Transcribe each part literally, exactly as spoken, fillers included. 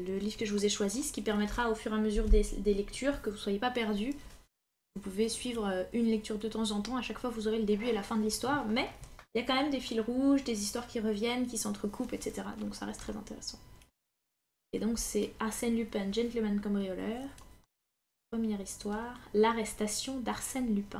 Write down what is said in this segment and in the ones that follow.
le livre que je vous ai choisi, ce qui permettra au fur et à mesure des, des lectures que vous ne soyez pas perdus. Vous pouvez suivre une lecture de temps en temps, à chaque fois vous aurez le début et la fin de l'histoire, mais il y a quand même des fils rouges, des histoires qui reviennent, qui s'entrecoupent, et cetera. Donc ça reste très intéressant. Et donc c'est Arsène Lupin, gentleman cambrioleur. Première histoire, l'arrestation d'Arsène Lupin.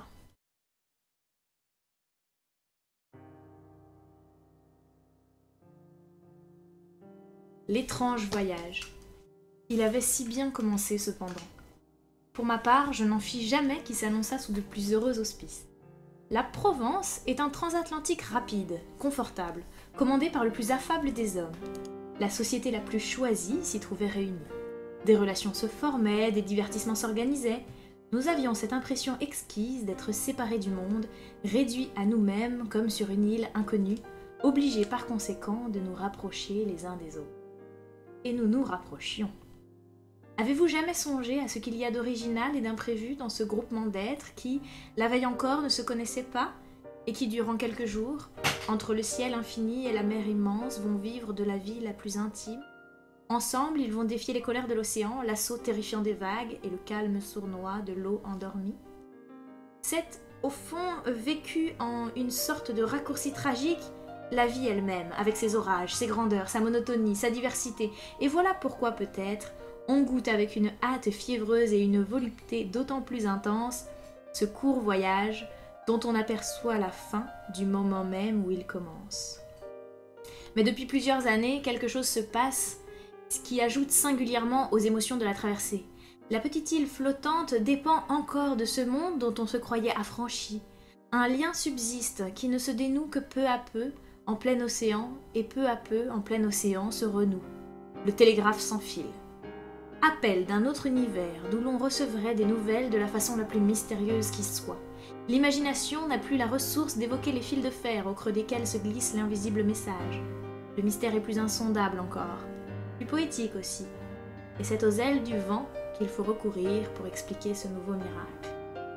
L'étrange voyage. Il avait si bien commencé cependant. Pour ma part, je n'en fis jamais qui s'annonça sous de plus heureux auspices. La Provence est un transatlantique rapide, confortable, commandé par le plus affable des hommes. La société la plus choisie s'y trouvait réunie. Des relations se formaient, des divertissements s'organisaient. Nous avions cette impression exquise d'être séparés du monde, réduits à nous-mêmes comme sur une île inconnue, obligés par conséquent de nous rapprocher les uns des autres. Et nous nous rapprochions. Avez-vous jamais songé à ce qu'il y a d'original et d'imprévu dans ce groupement d'êtres qui, la veille encore, ne se connaissaient pas et qui, durant quelques jours, entre le ciel infini et la mer immense, vont vivre de la vie la plus intime? Ensemble, ils vont défier les colères de l'océan, l'assaut terrifiant des vagues et le calme sournois de l'eau endormie. C'est, au fond, vécu en une sorte de raccourci tragique, la vie elle-même, avec ses orages, ses grandeurs, sa monotonie, sa diversité. Et voilà pourquoi, peut-être, on goûte avec une hâte fiévreuse et une volupté d'autant plus intense ce court voyage dont on aperçoit la fin du moment même où il commence. Mais depuis plusieurs années, quelque chose se passe, ce qui ajoute singulièrement aux émotions de la traversée. La petite île flottante dépend encore de ce monde dont on se croyait affranchi. Un lien subsiste qui ne se dénoue que peu à peu en plein océan, et peu à peu en plein océan se renoue. Le télégraphe sans fil. Appel d'un autre univers d'où l'on recevrait des nouvelles de la façon la plus mystérieuse qui soit. L'imagination n'a plus la ressource d'évoquer les fils de fer au creux desquels se glisse l'invisible message. Le mystère est plus insondable encore, plus poétique aussi. Et c'est aux ailes du vent qu'il faut recourir pour expliquer ce nouveau miracle.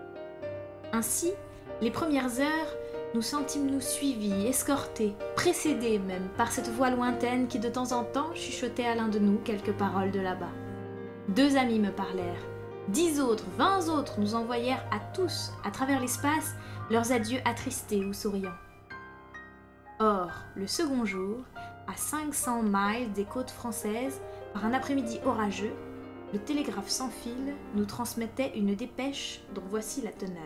Ainsi, les premières heures, nous sentîmes-nous suivis, escortés, précédés même par cette voix lointaine qui de temps en temps chuchotait à l'un de nous quelques paroles de là-bas. Deux amis me parlèrent. Dix autres, vingt autres nous envoyèrent à tous, à travers l'espace, leurs adieux attristés ou souriants. Or, le second jour, à cinq cents miles des côtes françaises, par un après-midi orageux, le télégraphe sans fil nous transmettait une dépêche dont voici la teneur.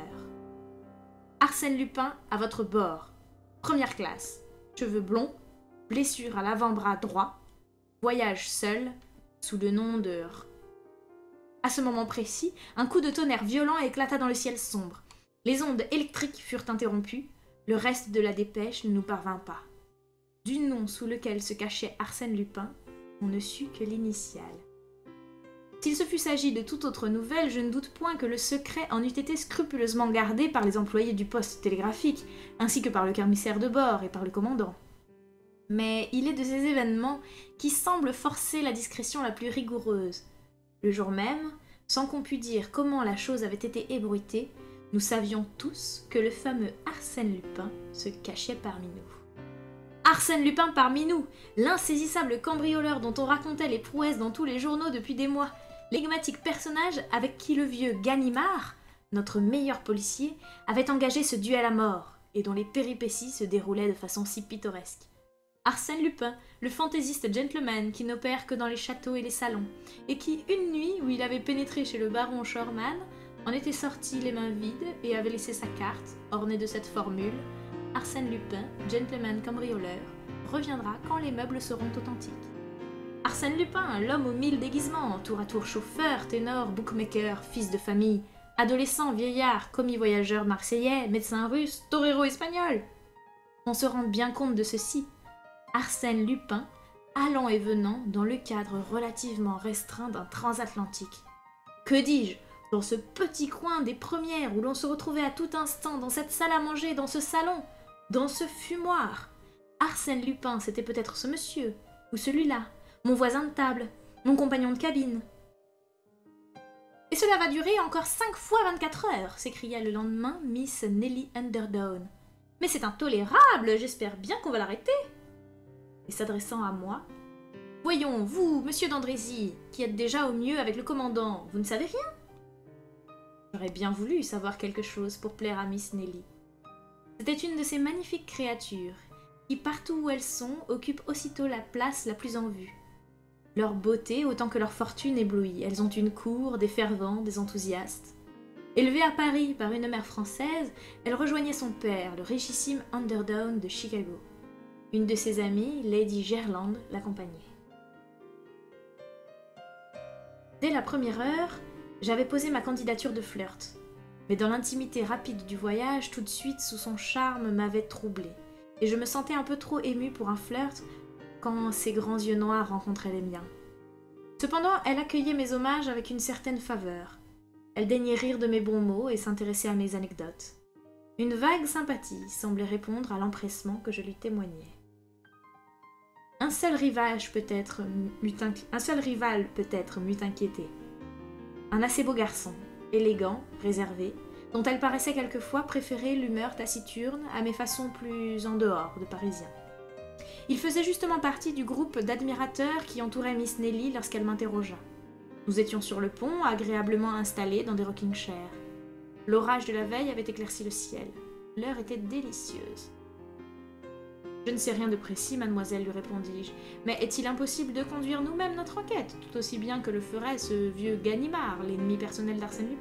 Arsène Lupin à votre bord. Première classe. Cheveux blonds, blessure à l'avant-bras droit, voyage seul, sous le nom de... À ce moment précis, un coup de tonnerre violent éclata dans le ciel sombre. Les ondes électriques furent interrompues, le reste de la dépêche ne nous parvint pas. Du nom sous lequel se cachait Arsène Lupin, on ne sut que l'initiale. S'il se fût agi de toute autre nouvelle, je ne doute point que le secret en eût été scrupuleusement gardé par les employés du poste télégraphique, ainsi que par le commissaire de bord et par le commandant. Mais il est de ces événements qui semblent forcer la discrétion la plus rigoureuse. Le jour même, sans qu'on pût dire comment la chose avait été ébruitée, nous savions tous que le fameux Arsène Lupin se cachait parmi nous. Arsène Lupin parmi nous, l'insaisissable cambrioleur dont on racontait les prouesses dans tous les journaux depuis des mois, l'énigmatique personnage avec qui le vieux Ganimard, notre meilleur policier, avait engagé ce duel à mort, et dont les péripéties se déroulaient de façon si pittoresque. Arsène Lupin, le fantaisiste gentleman qui n'opère que dans les châteaux et les salons, et qui, une nuit où il avait pénétré chez le baron Shorman, en était sorti les mains vides et avait laissé sa carte, ornée de cette formule « Arsène Lupin, gentleman cambrioleur, reviendra quand les meubles seront authentiques ». Arsène Lupin, l'homme aux mille déguisements, tour à tour chauffeur, ténor, bookmaker, fils de famille, adolescent, vieillard, commis voyageur marseillais, médecin russe, torero espagnol. On se rend bien compte de ceci. Arsène Lupin, allant et venant dans le cadre relativement restreint d'un transatlantique. Que dis-je, dans ce petit coin des premières où l'on se retrouvait à tout instant, dans cette salle à manger, dans ce salon, dans ce fumoir. Arsène Lupin, c'était peut-être ce monsieur, ou celui-là, mon voisin de table, mon compagnon de cabine. Et cela va durer encore cinq fois vingt-quatre heures, s'écria le lendemain Miss Nelly Underdown. Mais c'est intolérable, j'espère bien qu'on va l'arrêter. Et s'adressant à moi, Voyons, vous, monsieur d'Andrézy, qui êtes déjà au mieux avec le commandant, vous ne savez rien? J'aurais bien voulu savoir quelque chose pour plaire à Miss Nelly. C'était une de ces magnifiques créatures qui, partout où elles sont, occupent aussitôt la place la plus en vue. Leur beauté, autant que leur fortune, éblouit. Elles ont une cour, des fervents, des enthousiastes. Élevée à Paris par une mère française, elle rejoignait son père, le richissime Underdown de Chicago. Une de ses amies, Lady Gerland, l'accompagnait. Dès la première heure, j'avais posé ma candidature de flirt. Mais dans l'intimité rapide du voyage, tout de suite, sous son charme, m'avait troublée. Et je me sentais un peu trop émue pour un flirt quand ses grands yeux noirs rencontraient les miens. Cependant, elle accueillait mes hommages avec une certaine faveur. Elle daignait rire de mes bons mots et s'intéresser à mes anecdotes. Une vague sympathie semblait répondre à l'empressement que je lui témoignais. Un seul rivage peut-être m'eût inqui... un seul rival peut-être m'eût inquiété. Un assez beau garçon, élégant, réservé, dont elle paraissait quelquefois préférer l'humeur taciturne à mes façons plus en dehors de Parisien. Il faisait justement partie du groupe d'admirateurs qui entourait Miss Nelly lorsqu'elle m'interrogea. Nous étions sur le pont, agréablement installés dans des rocking chairs. L'orage de la veille avait éclairci le ciel. L'heure était délicieuse. « Je ne sais rien de précis, mademoiselle, lui répondis-je, mais est-il impossible de conduire nous-mêmes notre enquête, tout aussi bien que le ferait ce vieux Ganimard, l'ennemi personnel d'Arsène Lupin ?»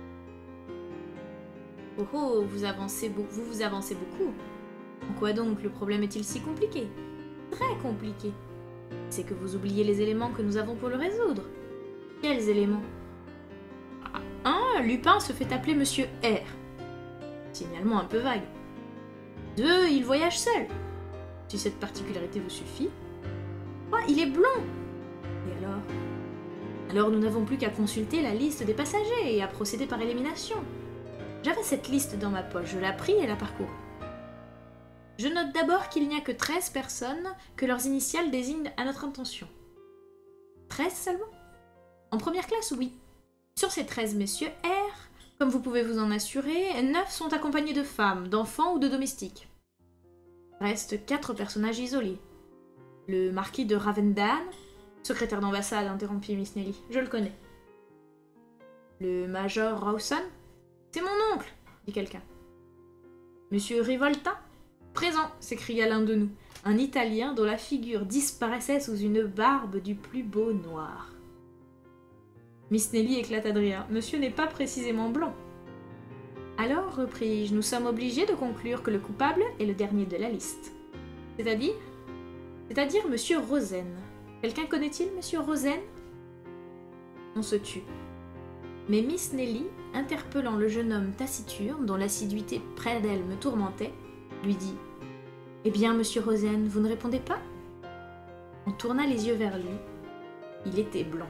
« Oh oh, vous avancez, vous vous avancez beaucoup. En quoi donc le problème est-il si compliqué? Très compliqué. C'est que vous oubliez les éléments que nous avons pour le résoudre. Quels éléments? Un, Lupin se fait appeler Monsieur R. Signalement un peu vague. Deux, il voyage seul. Si cette particularité vous suffit. Trois, il est blond. Et alors? Alors nous n'avons plus qu'à consulter la liste des passagers et à procéder par élimination. J'avais cette liste dans ma poche, je la pris et la parcourus. Je note d'abord qu'il n'y a que treize personnes que leurs initiales désignent à notre intention. Treize seulement? En première classe, oui. Sur ces treize messieurs R, comme vous pouvez vous en assurer, neuf sont accompagnés de femmes, d'enfants ou de domestiques. Restent quatre personnages isolés. Le marquis de Ravendale, secrétaire d'ambassade, interrompit Miss Nelly, je le connais. Le major Rawson, c'est mon oncle, dit quelqu'un. Monsieur Rivolta, présent, s'écria l'un de nous, un Italien dont la figure disparaissait sous une barbe du plus beau noir. Miss Nelly éclata de rire. Monsieur n'est pas précisément blanc. Alors, repris-je, nous sommes obligés de conclure que le coupable est le dernier de la liste. C'est-à-dire C'est-à-dire Monsieur Rosen. Quelqu'un connaît-il Monsieur Rosen? On se tut. Mais Miss Nelly, interpellant le jeune homme taciturne, dont l'assiduité près d'elle me tourmentait, lui dit « Eh bien, Monsieur Rosen, vous ne répondez pas ?» On tourna les yeux vers lui. Il était blanc.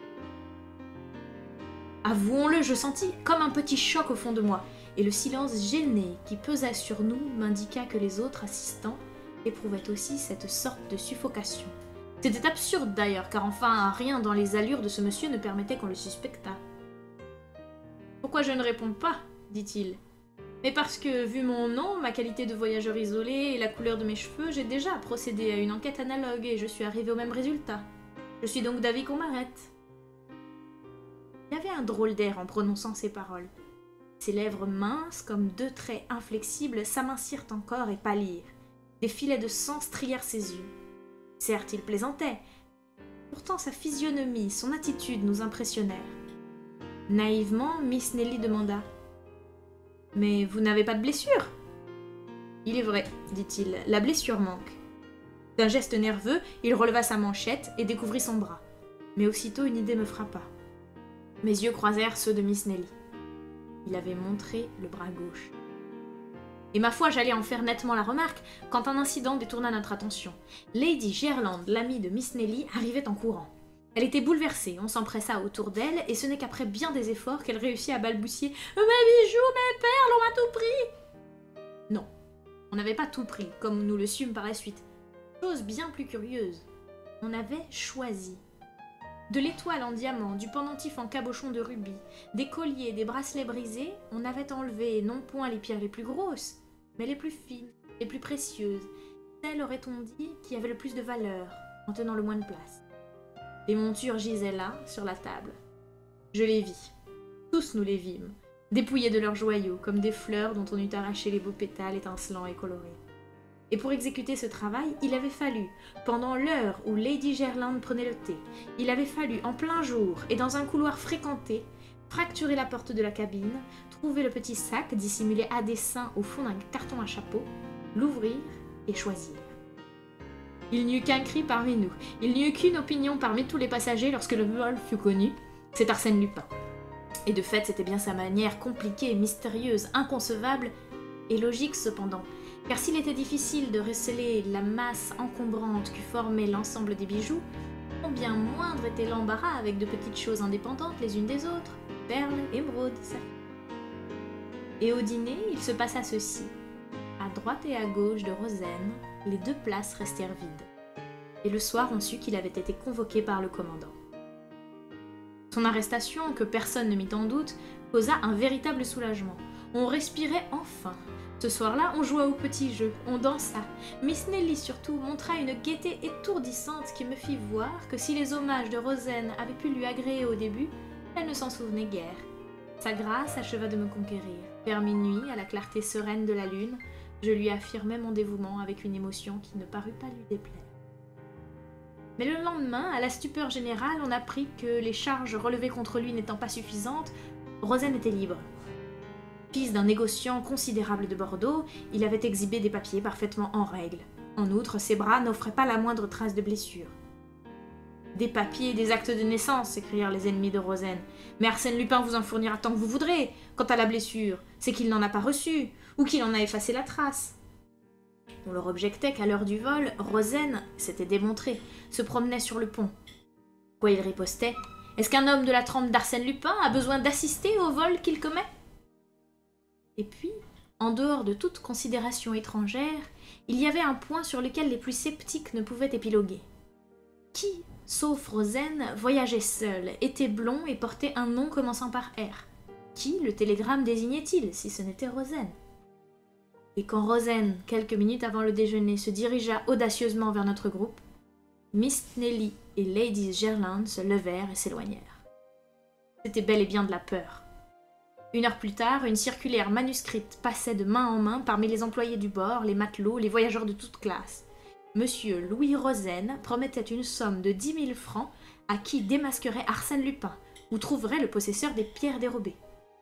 Avouons-le, je sentis comme un petit choc au fond de moi, et le silence gêné qui pesait sur nous m'indiqua que les autres assistants éprouvaient aussi cette sorte de suffocation. C'était absurde d'ailleurs, car enfin rien dans les allures de ce monsieur ne permettait qu'on le suspectât. « Pourquoi je ne réponds pas ?» dit-il. « Mais parce que, vu mon nom, ma qualité de voyageur isolé et la couleur de mes cheveux, j'ai déjà procédé à une enquête analogue et je suis arrivé au même résultat. Je suis donc d'avis qu'on m'arrête. » Il avait un drôle d'air en prononçant ces paroles. Ses lèvres minces, comme deux traits inflexibles, s'amincirent encore et pâlirent. Des filets de sang strièrent ses yeux. Certes, il plaisantait. Pourtant, sa physionomie, son attitude nous impressionnèrent. Naïvement, Miss Nelly demanda « Mais vous n'avez pas de blessure ?» « Il est vrai, dit-il, la blessure manque. » D'un geste nerveux, il releva sa manchette et découvrit son bras. Mais aussitôt, une idée me frappa. Mes yeux croisèrent ceux de Miss Nelly. Il avait montré le bras gauche. Et ma foi, j'allais en faire nettement la remarque quand un incident détourna notre attention. Lady Gerland, l'amie de Miss Nelly, arrivait en courant. Elle était bouleversée, on s'empressa autour d'elle, et ce n'est qu'après bien des efforts qu'elle réussit à balbutier « Mes bijoux, mes perles, on m'a tout pris !» Non, on n'avait pas tout pris, comme nous le sûmes par la suite. Chose bien plus curieuse, on avait choisi. De l'étoile en diamant, du pendentif en cabochon de rubis, des colliers, des bracelets brisés, on avait enlevé non point les pierres les plus grosses, mais les plus fines, les plus précieuses, celles, aurait-on dit, qui avaient le plus de valeur, en tenant le moins de place. Les montures gisaient là, sur la table. Je les vis. Tous nous les vîmes, dépouillés de leurs joyaux, comme des fleurs dont on eût arraché les beaux pétales étincelants et colorés. Et pour exécuter ce travail, il avait fallu, pendant l'heure où Lady Jerland prenait le thé, il avait fallu, en plein jour et dans un couloir fréquenté, fracturer la porte de la cabine, trouver le petit sac dissimulé à dessein au fond d'un carton à chapeau, l'ouvrir et choisir. Il n'y eut qu'un cri parmi nous, il n'y eut qu'une opinion parmi tous les passagers lorsque le vol fut connu, c'est Arsène Lupin. Et de fait, c'était bien sa manière compliquée, mystérieuse, inconcevable et logique cependant, car s'il était difficile de recéler la masse encombrante qui formait l'ensemble des bijoux, combien moindre était l'embarras avec de petites choses indépendantes les unes des autres, perles, émeraudes, saphir. Et au dîner, il se passa ceci. À droite et à gauche de Rozaine, les deux places restèrent vides. Et le soir, on sut qu'il avait été convoqué par le commandant. Son arrestation, que personne ne mit en doute, causa un véritable soulagement. On respirait enfin. Ce soir-là, on joua au petit jeu, on dansa. Miss Nelly, surtout, montra une gaieté étourdissante qui me fit voir que si les hommages de Rozaine avaient pu lui agréer au début, elle ne s'en souvenait guère. Sa grâce acheva de me conquérir. Vers minuit, à la clarté sereine de la lune, je lui affirmai mon dévouement avec une émotion qui ne parut pas lui déplaire. Mais le lendemain, à la stupeur générale, on apprit que les charges relevées contre lui n'étant pas suffisantes, Rozaine était libre. Fils d'un négociant considérable de Bordeaux, il avait exhibé des papiers parfaitement en règle. En outre, ses bras n'offraient pas la moindre trace de blessure. « Des papiers et des actes de naissance !» s'écrièrent les ennemis de Rozaine. « Mais Arsène Lupin vous en fournira tant que vous voudrez. Quant à la blessure, c'est qu'il n'en a pas reçu, ou qu'il en a effacé la trace. » On leur objectait qu'à l'heure du vol, Rozaine, c'était démontré, se promenait sur le pont. Quoi, il ripostait ? Est-ce qu'un homme de la trempe d'Arsène Lupin a besoin d'assister au vol qu'il commet ? Et puis, en dehors de toute considération étrangère, il y avait un point sur lequel les plus sceptiques ne pouvaient épiloguer. Qui, sauf Rozaine, voyageait seul, était blond et portait un nom commençant par R ? Qui le télégramme désignait-il, si ce n'était Rozaine ? Et quand Rozaine, quelques minutes avant le déjeuner, se dirigea audacieusement vers notre groupe, Miss Nelly et Lady Jerland se levèrent et s'éloignèrent. C'était bel et bien de la peur. Une heure plus tard, une circulaire manuscrite passait de main en main parmi les employés du bord, les matelots, les voyageurs de toutes classes. Monsieur Louis Rozaine promettait une somme de dix mille francs à qui démasquerait Arsène Lupin, ou trouverait le possesseur des pierres dérobées.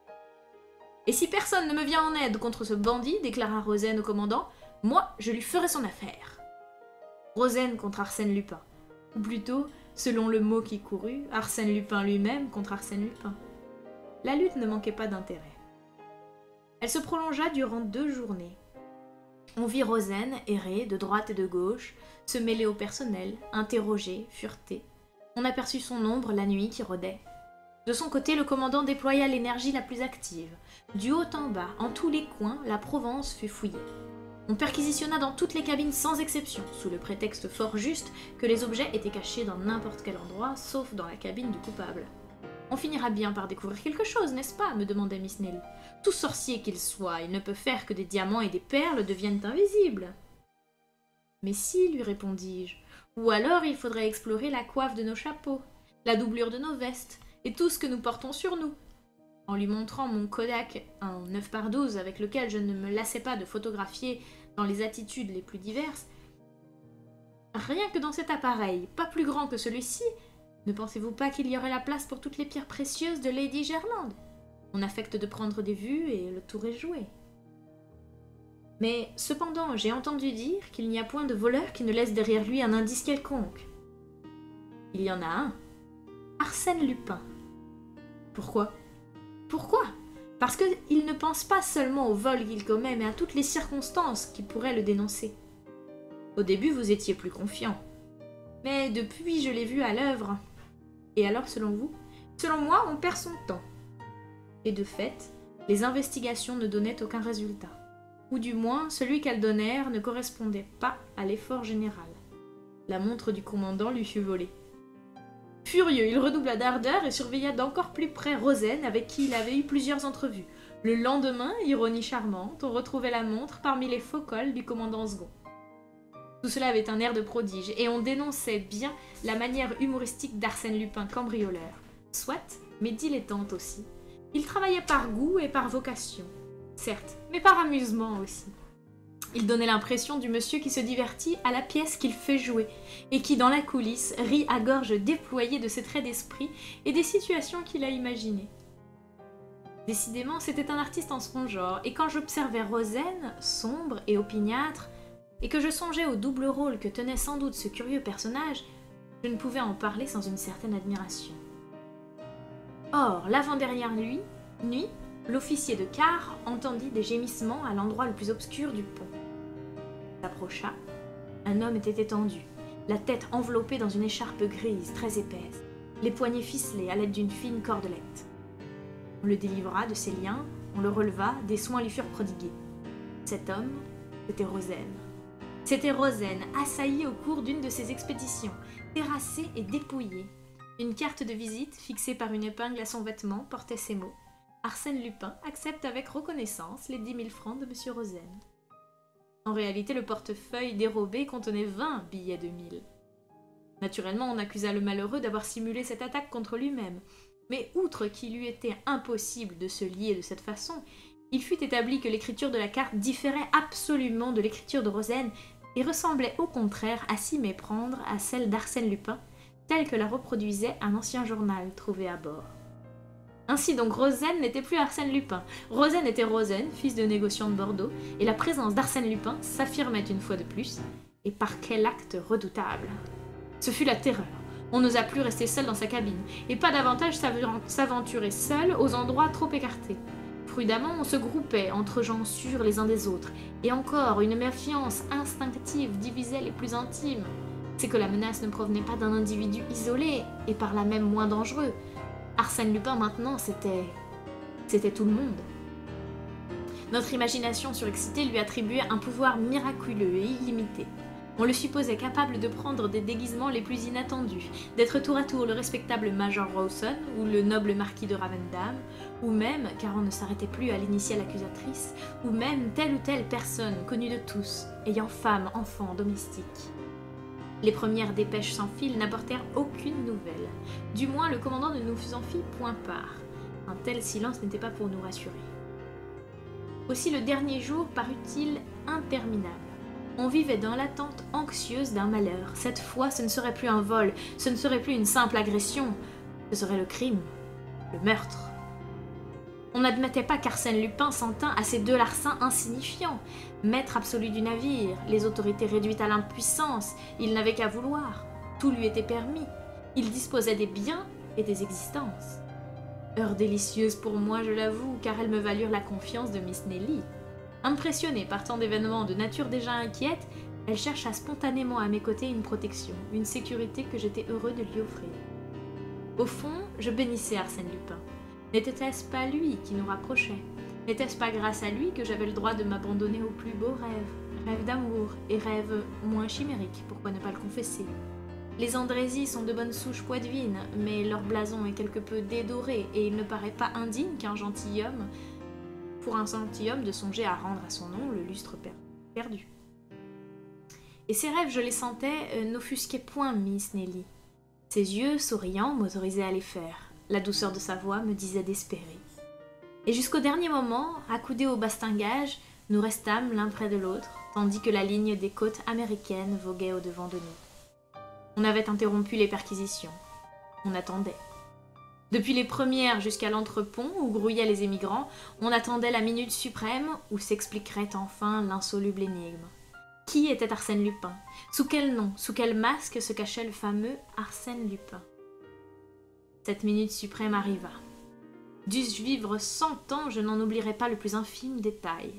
« Et si personne ne me vient en aide contre ce bandit, déclara Rozaine au commandant, moi, je lui ferai son affaire. » Rozaine contre Arsène Lupin. Ou plutôt, selon le mot qui courut, Arsène Lupin lui-même contre Arsène Lupin. La lutte ne manquait pas d'intérêt. Elle se prolongea durant deux journées. On vit Rozaine errer de droite et de gauche, se mêler au personnel, interroger, fureter. On aperçut son ombre la nuit qui rôdait. De son côté, le commandant déploya l'énergie la plus active. Du haut en bas, en tous les coins, la Provence fut fouillée. On perquisitionna dans toutes les cabines sans exception, sous le prétexte fort juste que les objets étaient cachés dans n'importe quel endroit, sauf dans la cabine du coupable. On finira bien par découvrir quelque chose, n'est-ce pas ? Me demandait Miss Nelly. Tout sorcier qu'il soit, il ne peut faire que des diamants et des perles deviennent invisibles. Mais si, lui répondis-je, ou alors il faudrait explorer la coiffe de nos chapeaux, la doublure de nos vestes, et tout ce que nous portons sur nous. En lui montrant mon Kodak, un neuf par douze avec lequel je ne me lassais pas de photographier dans les attitudes les plus diverses, rien que dans cet appareil, pas plus grand que celui-ci, ne pensez-vous pas qu'il y aurait la place pour toutes les pierres précieuses de Lady Jerland ? On affecte de prendre des vues et le tour est joué. Mais cependant, j'ai entendu dire qu'il n'y a point de voleur qui ne laisse derrière lui un indice quelconque. Il y en a un. Arsène Lupin. Pourquoi ? Pourquoi ? Parce qu'il ne pense pas seulement au vol qu'il commet, mais à toutes les circonstances qui pourraient le dénoncer. Au début, vous étiez plus confiant. Mais depuis, je l'ai vu à l'œuvre. Et alors, selon vous ? Selon moi, on perd son temps. Et de fait, les investigations ne donnaient aucun résultat. Ou du moins, celui qu'elles donnèrent ne correspondait pas à l'effort général. La montre du commandant lui fut volée. Furieux, il redoubla d'ardeur et surveilla d'encore plus près Rozaine, avec qui il avait eu plusieurs entrevues. Le lendemain, ironie charmante, on retrouvait la montre parmi les faux cols du commandant second. Tout cela avait un air de prodige, et on dénonçait bien la manière humoristique d'Arsène Lupin cambrioleur. Soit, mais dilettante aussi. Il travaillait par goût et par vocation, certes, mais par amusement aussi. Il donnait l'impression du monsieur qui se divertit à la pièce qu'il fait jouer, et qui, dans la coulisse, rit à gorge déployée de ses traits d'esprit et des situations qu'il a imaginées. Décidément, c'était un artiste en son genre, et quand j'observais Rozaine, sombre et opiniâtre, et que je songeais au double rôle que tenait sans doute ce curieux personnage, je ne pouvais en parler sans une certaine admiration. Or, l'avant-dernière nuit, nuit, l'officier de quart entendit des gémissements à l'endroit le plus obscur du pont. Il s'approcha. Un homme était étendu, la tête enveloppée dans une écharpe grise très épaisse, les poignets ficelés à l'aide d'une fine cordelette. On le délivra de ses liens, on le releva, des soins lui furent prodigués. Cet homme, c'était Rozaine. C'était Rozaine, assailli au cours d'une de ses expéditions, terrassé et dépouillé. Une carte de visite, fixée par une épingle à son vêtement, portait ces mots. Arsène Lupin accepte avec reconnaissance les dix mille francs de monsieur Rozaine. En réalité, le portefeuille dérobé contenait vingt billets de mille. Naturellement, on accusa le malheureux d'avoir simulé cette attaque contre lui-même. Mais outre qu'il eût été impossible de se lier de cette façon, il fut établi que l'écriture de la carte différait absolument de l'écriture de Rozaine et ressemblait au contraire à s'y méprendre à celle d'Arsène Lupin, telle que la reproduisait un ancien journal trouvé à bord. Ainsi donc Rozaine n'était plus Arsène Lupin. Rozaine était Rozaine, fils de négociant de Bordeaux, et la présence d'Arsène Lupin s'affirmait une fois de plus. Et par quel acte redoutable! Ce fut la terreur. On n'osa plus rester seul dans sa cabine, et pas davantage s'aventurer seul aux endroits trop écartés. Prudemment, on se groupait entre gens sûrs les uns des autres, et encore une méfiance instinctive divisait les plus intimes. C'est que la menace ne provenait pas d'un individu isolé, et par là même moins dangereux. Arsène Lupin, maintenant, c'était... c'était tout le monde. Notre imagination surexcitée lui attribuait un pouvoir miraculeux et illimité. On le supposait capable de prendre des déguisements les plus inattendus, d'être tour à tour le respectable Major Rawson ou le noble marquis de Ravendam, ou même, car on ne s'arrêtait plus à l'initiale accusatrice, ou même telle ou telle personne connue de tous, ayant femme, enfant, domestique. Les premières dépêches sans fil n'apportèrent aucune nouvelle. Du moins, le commandant ne nous en fit point part. Un tel silence n'était pas pour nous rassurer. Aussi le dernier jour parut-il interminable. On vivait dans l'attente anxieuse d'un malheur. Cette fois, ce ne serait plus un vol, ce ne serait plus une simple agression, ce serait le crime, le meurtre. On n'admettait pas qu'Arsène Lupin s'en tint à ces deux larcins insignifiants. Maître absolu du navire, les autorités réduites à l'impuissance, il n'avait qu'à vouloir. Tout lui était permis. Il disposait des biens et des existences. Heure délicieuse pour moi, je l'avoue, car elles me valurent la confiance de Miss Nelly. Impressionnée par tant d'événements de nature déjà inquiète, elle chercha spontanément à mes côtés une protection, une sécurité que j'étais heureux de lui offrir. Au fond, je bénissais Arsène Lupin. N'était-ce pas lui qui nous rapprochait? N'était-ce pas grâce à lui que j'avais le droit de m'abandonner aux plus beaux rêves, rêves d'amour et rêves moins chimériques, pourquoi ne pas le confesser? Les Andrézy sont de bonnes souches poitevines, mais leur blason est quelque peu dédoré et il ne paraît pas indigne qu'un gentilhomme, pour un gentilhomme de songer à rendre à son nom le lustre per perdu. Et ces rêves, je les sentais, euh, n'offusquaient point Miss Nelly. Ses yeux, souriants, m'autorisaient à les faire. La douceur de sa voix me disait d'espérer. Et jusqu'au dernier moment, accoudés au bastingage, nous restâmes l'un près de l'autre, tandis que la ligne des côtes américaines voguait au-devant de nous. On avait interrompu les perquisitions. On attendait. Depuis les premières jusqu'à l'entrepont où grouillaient les émigrants, on attendait la minute suprême où s'expliquerait enfin l'insoluble énigme. Qui était Arsène Lupin? Sous quel nom, sous quel masque se cachait le fameux Arsène Lupin? Cette minute suprême arriva. Dût-je vivre cent ans, je n'en oublierai pas le plus infime détail.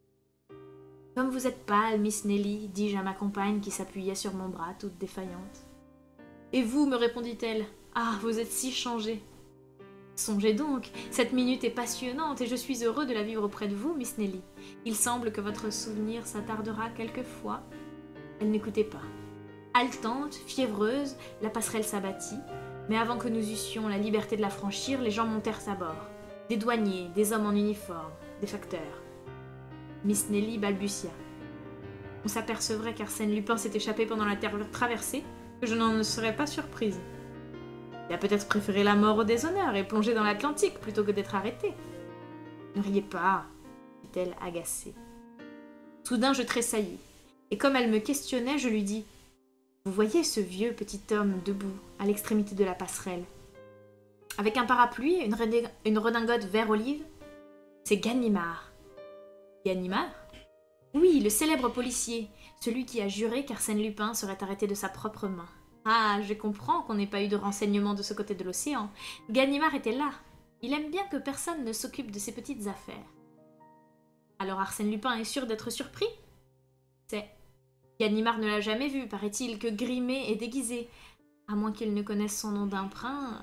« Comme vous êtes pâle, Miss Nelly, dis-je à ma compagne qui s'appuyait sur mon bras, toute défaillante. « Et vous, me répondit-elle, ah, vous êtes si changée. » Songez donc, cette minute est passionnante et je suis heureux de la vivre auprès de vous, Miss Nelly. Il semble que votre souvenir s'attardera quelquefois. Elle n'écoutait pas. Haletante, fiévreuse, la passerelle s'abattit. Mais avant que nous eussions la liberté de la franchir, les gens montèrent à bord. Des douaniers, des hommes en uniforme, des facteurs. Miss Nelly balbutia. on s'apercevrait qu'Arsène Lupin s'est échappé pendant la traversée, que je n'en serais pas surprise. Il a peut-être préféré la mort au déshonneur et plongé dans l'Atlantique plutôt que d'être arrêté. Ne riez pas, dit-elle agacée. Soudain, je tressaillis, et comme elle me questionnait, je lui dis « Vous voyez ce vieux petit homme debout, à l'extrémité de la passerelle, avec un parapluie et une, reding- une redingote vert olive? C'est Ganimard. » Ganimard? Oui, le célèbre policier, celui qui a juré qu'Arsène Lupin serait arrêté de sa propre main. Ah, je comprends qu'on n'ait pas eu de renseignements de ce côté de l'océan. Ganimard était là. Il aime bien que personne ne s'occupe de ses petites affaires. Alors Arsène Lupin est sûr d'être surpris? C'est... Ganimard ne l'a jamais vu, paraît-il, que grimé et déguisé. À moins qu'il ne connaisse son nom d'emprunt...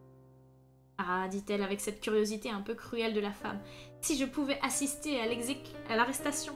Ah, dit-elle avec cette curiosité un peu cruelle de la femme, si je pouvais assister à l'exéc... à l'arrestation.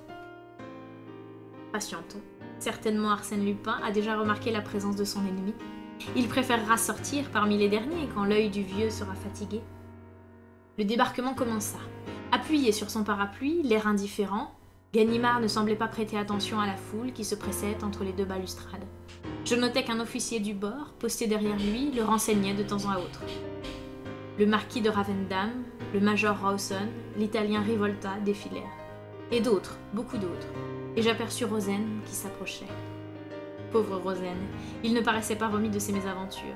Patientons. Certainement Arsène Lupin a déjà remarqué la présence de son ennemi. Il préférera sortir parmi les derniers quand l'œil du vieux sera fatigué. Le débarquement commença. Appuyé sur son parapluie, l'air indifférent, Ganimard ne semblait pas prêter attention à la foule qui se pressait entre les deux balustrades. Je notais qu'un officier du bord, posté derrière lui, le renseignait de temps à autre. Le marquis de Ravendam, le major Rawson, l'italien Rivolta défilèrent. Et d'autres, beaucoup d'autres. Et j'aperçus Rozaine qui s'approchait. Pauvre Rozaine, il ne paraissait pas remis de ses mésaventures.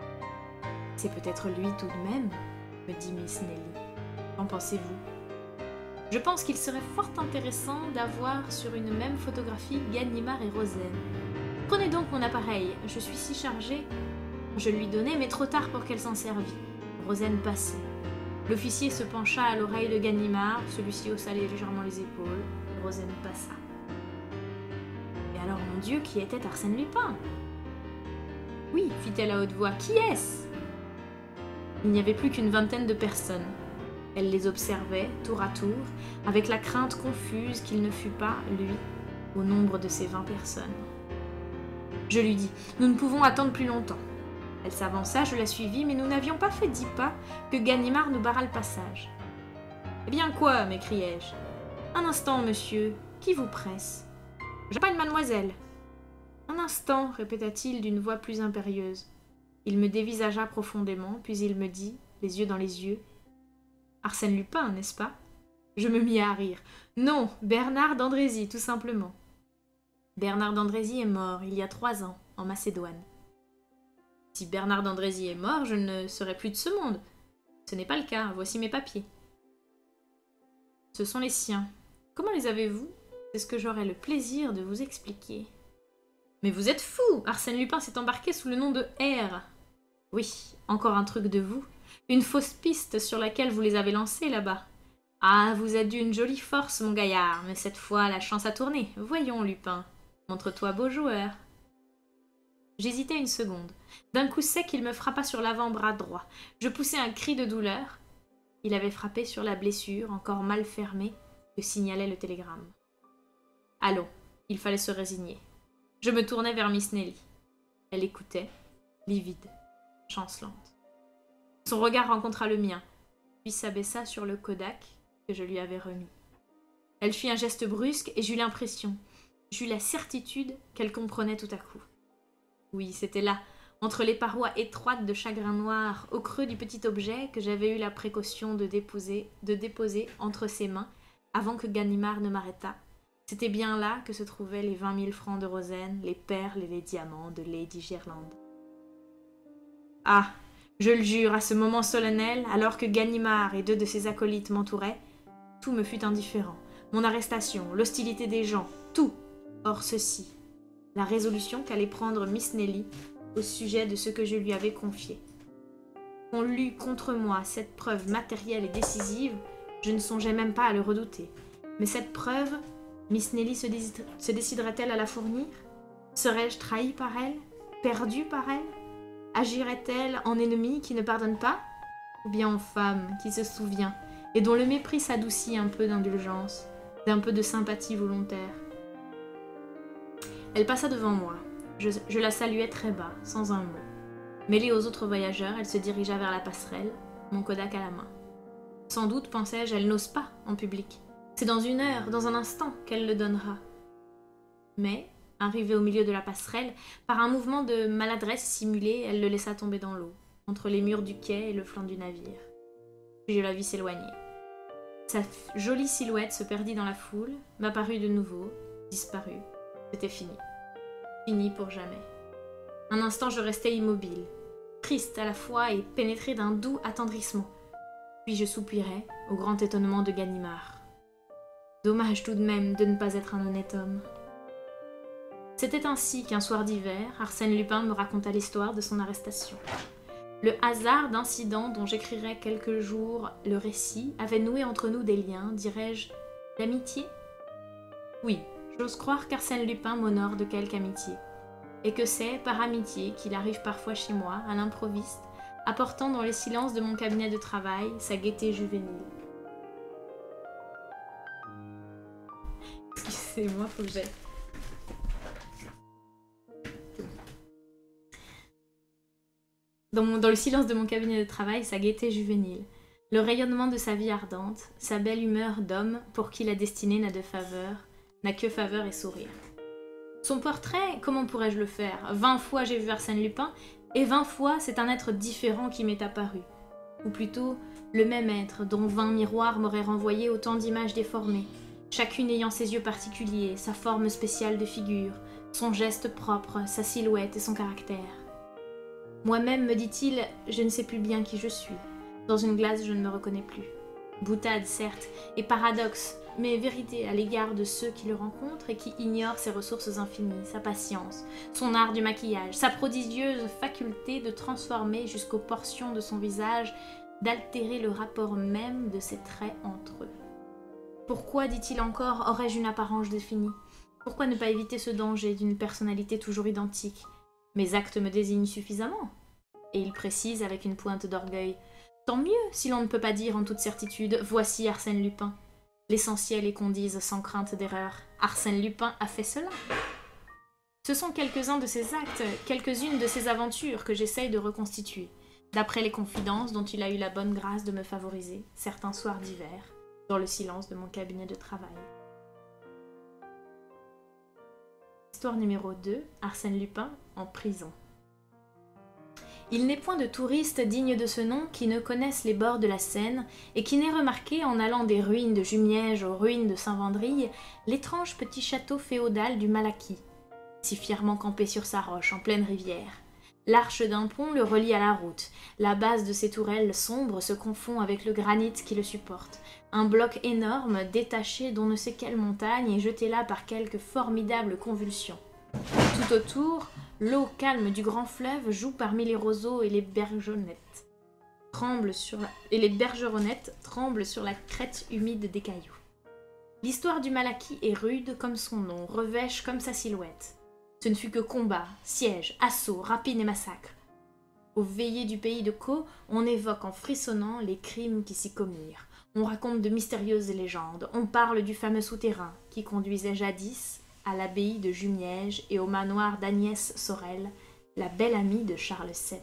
« C'est peut-être lui tout de même ?» me dit Miss Nelly. « Qu'en pensez-vous » ? Je pense qu'il serait fort intéressant d'avoir sur une même photographie Ganimard et Rozaine. Prenez donc mon appareil, je suis si chargée. Je lui donnai, mais trop tard pour qu'elle s'en servît. Rozaine passait. L'officier se pencha à l'oreille de Ganimard, celui-ci haussa légèrement les épaules, et Rozaine passa. Et alors, mon Dieu, qui était Arsène Lupin? Oui, fit-elle à haute voix, qui est-ce? Il n'y avait plus qu'une vingtaine de personnes. Elle les observait, tour à tour, avec la crainte confuse qu'il ne fût pas, lui, au nombre de ces vingt personnes. Je lui dis, nous ne pouvons attendre plus longtemps. Elle s'avança, je la suivis, mais nous n'avions pas fait dix pas que Ganimard nous barra le passage. Eh bien quoi, m'écriai-je. Un instant, monsieur, qui vous presse? J'accompagne mademoiselle. Un instant, répéta-t-il d'une voix plus impérieuse. Il me dévisagea profondément, puis il me dit, les yeux dans les yeux, Arsène Lupin, n'est-ce pas? Je me mis à rire. Non, Bernard d'Andrézy, tout simplement. Bernard d'Andrézy est mort il y a trois ans, en Macédoine. Si Bernard d'Andrézy est mort, je ne serai plus de ce monde. Ce n'est pas le cas, voici mes papiers. Ce sont les siens. Comment les avez-vous? C'est ce que j'aurai le plaisir de vous expliquer. Mais vous êtes fou! Arsène Lupin s'est embarqué sous le nom de R. Oui, encore un truc de vous. Une fausse piste sur laquelle vous les avez lancés là-bas. Ah, vous êtes d'une jolie force, mon gaillard, mais cette fois, la chance a tourné. Voyons, Lupin, montre-toi beau joueur. J'hésitai une seconde. D'un coup sec, il me frappa sur l'avant-bras droit. Je poussai un cri de douleur. Il avait frappé sur la blessure, encore mal fermée, que signalait le télégramme. Allons, il fallait se résigner. Je me tournai vers Miss Nelly. Elle écoutait, livide, chancelante. Son regard rencontra le mien, puis s'abaissa sur le Kodak que je lui avais remis. Elle fit un geste brusque et j'eus l'impression, j'eus la certitude qu'elle comprenait tout à coup. Oui, c'était là, entre les parois étroites de chagrin noir, au creux du petit objet que j'avais eu la précaution de déposer, de déposer entre ses mains avant que Ganimard ne m'arrêtât. C'était bien là que se trouvaient les vingt mille francs de Rozaine, les perles et les diamants de Lady Gerlande. Ah! Je le jure, à ce moment solennel, alors que Ganimard et deux de ses acolytes m'entouraient, tout me fut indifférent. Mon arrestation, l'hostilité des gens, tout. Or ceci, la résolution qu'allait prendre Miss Nelly au sujet de ce que je lui avais confié. Qu'on lût contre moi cette preuve matérielle et décisive, je ne songeais même pas à le redouter. Mais cette preuve, Miss Nelly se, dé- se déciderait-elle à la fournir? Serais-je trahi par elle? Perdu par elle? Agirait-elle en ennemie qui ne pardonne pas? Ou bien en femme qui se souvient et dont le mépris s'adoucit un peu d'indulgence, d'un peu de sympathie volontaire? Elle passa devant moi. Je, je la saluai très bas, sans un mot. Mêlée aux autres voyageurs, elle se dirigea vers la passerelle, mon Kodak à la main. Sans doute, pensai-je, elle n'ose pas en public. C'est dans une heure, dans un instant, qu'elle le donnera. Mais, arrivée au milieu de la passerelle, par un mouvement de maladresse simulée, elle le laissa tomber dans l'eau, entre les murs du quai et le flanc du navire. Puis je la vis s'éloigner. Sa jolie silhouette se perdit dans la foule, m'apparut de nouveau, disparut. C'était fini. Fini pour jamais. Un instant, je restais immobile, triste à la fois et pénétrée d'un doux attendrissement. Puis je soupirai, au grand étonnement de Ganimard. Dommage tout de même de ne pas être un honnête homme. C'était ainsi qu'un soir d'hiver, Arsène Lupin me raconta l'histoire de son arrestation. Le hasard d'incidents dont j'écrirai quelques jours le récit avait noué entre nous des liens, dirais-je, d'amitié? Oui, j'ose croire qu'Arsène Lupin m'honore de quelque amitié, et que c'est par amitié qu'il arrive parfois chez moi, à l'improviste, apportant dans les silences de mon cabinet de travail sa gaieté juvénile. Excusez-moi, faut que j'aille. Dans, mon, dans le silence de mon cabinet de travail, sa gaieté juvénile, le rayonnement de sa vie ardente, sa belle humeur d'homme pour qui la destinée n'a de faveur, n'a que faveur et sourire. Son portrait, comment pourrais-je le faire? Vingt fois j'ai vu Arsène Lupin, et vingt fois c'est un être différent qui m'est apparu. Ou plutôt, le même être dont vingt miroirs m'auraient renvoyé autant d'images déformées, chacune ayant ses yeux particuliers, sa forme spéciale de figure, son geste propre, sa silhouette et son caractère. Moi-même, me dit-il, je ne sais plus bien qui je suis. Dans une glace, je ne me reconnais plus. Boutade, certes, et paradoxe, mais vérité à l'égard de ceux qui le rencontrent et qui ignorent ses ressources infinies, sa patience, son art du maquillage, sa prodigieuse faculté de transformer jusqu'aux portions de son visage, d'altérer le rapport même de ses traits entre eux. Pourquoi, dit-il encore, aurais-je une apparence définie? Pourquoi ne pas éviter ce danger d'une personnalité toujours identique? Mes actes me désignent suffisamment. Et il précise avec une pointe d'orgueil. Tant mieux si l'on ne peut pas dire en toute certitude « Voici Arsène Lupin ». L'essentiel est qu'on dise sans crainte d'erreur « Arsène Lupin a fait cela ». Ce sont quelques-uns de ses actes, quelques-unes de ses aventures que j'essaye de reconstituer, d'après les confidences dont il a eu la bonne grâce de me favoriser, certains soirs d'hiver, dans le silence de mon cabinet de travail. Histoire numéro deux, Arsène Lupin en prison. Il n'est point de touristes dignes de ce nom qui ne connaissent les bords de la Seine et qui n'aient remarqué en allant des ruines de Jumièges aux ruines de Saint-Vendry l'étrange petit château féodal du Malaquis, si fièrement campé sur sa roche en pleine rivière. L'arche d'un pont le relie à la route, la base de ses tourelles sombres se confond avec le granit qui le supporte. Un bloc énorme, détaché d'on ne sait quelle montagne et jeté là par quelque formidable convulsion. Tout autour, l'eau calme du grand fleuve joue parmi les roseaux et les bergeronnettes, tremble sur la... et les bergeronnettes tremblent sur la crête humide des cailloux. L'histoire du Malaquis est rude comme son nom, revêche comme sa silhouette. Ce ne fut que combat, siège, assaut, rapine et massacre. Aux veillées du pays de Caux, on évoque en frissonnant les crimes qui s'y commirent. On raconte de mystérieuses légendes, on parle du fameux souterrain qui conduisait jadis à l'abbaye de Jumièges et au manoir d'Agnès Sorel, la belle amie de Charles sept.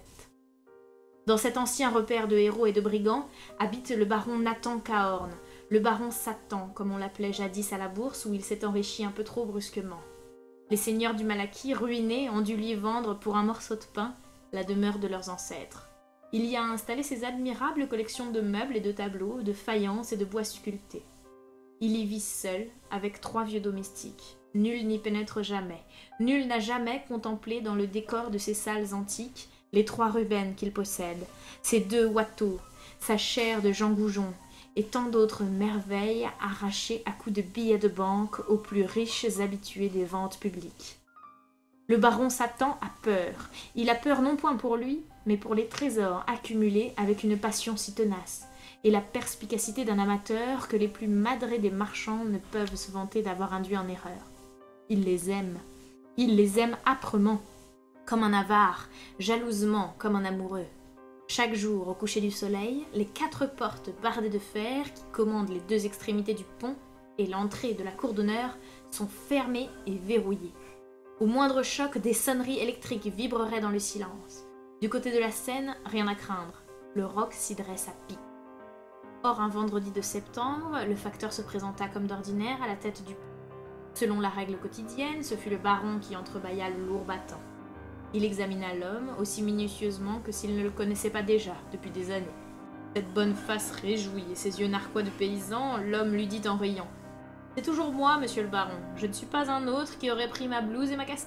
Dans cet ancien repère de héros et de brigands habite le baron Nathan Cahorn, le baron Satan, comme on l'appelait jadis à la bourse où il s'est enrichi un peu trop brusquement. Les seigneurs du Malaquis, ruinés, ont dû lui vendre pour un morceau de pain la demeure de leurs ancêtres. Il y a installé ses admirables collections de meubles et de tableaux, de faïences et de bois sculptés. Il y vit seul, avec trois vieux domestiques. Nul n'y pénètre jamais. Nul n'a jamais contemplé dans le décor de ces salles antiques les trois Rubens qu'il possède, ses deux Watteau, sa chaire de Jean Goujon, et tant d'autres merveilles arrachées à coups de billets de banque aux plus riches habitués des ventes publiques. Le baron Satan a peur. Il a peur non point pour lui, mais pour les trésors accumulés avec une passion si tenace, et la perspicacité d'un amateur que les plus madrés des marchands ne peuvent se vanter d'avoir induit en erreur. Il les aime. Il les aime âprement, comme un avare, jalousement comme un amoureux. Chaque jour, au coucher du soleil, les quatre portes bardées de fer qui commandent les deux extrémités du pont et l'entrée de la cour d'honneur sont fermées et verrouillées. Au moindre choc, des sonneries électriques vibreraient dans le silence. Du côté de la Seine, rien à craindre. Le roc s'y dresse à pic. Or, un vendredi de septembre, le facteur se présenta comme d'ordinaire à la tête du pont. Selon la règle quotidienne, ce fut le baron qui entrebâilla le lourd battant. Il examina l'homme aussi minutieusement que s'il ne le connaissait pas déjà depuis des années. Cette bonne face réjouie et ses yeux narquois de paysan, l'homme lui dit en riant « C'est toujours moi, monsieur le baron. Je ne suis pas un autre qui aurait pris ma blouse et ma casquette. »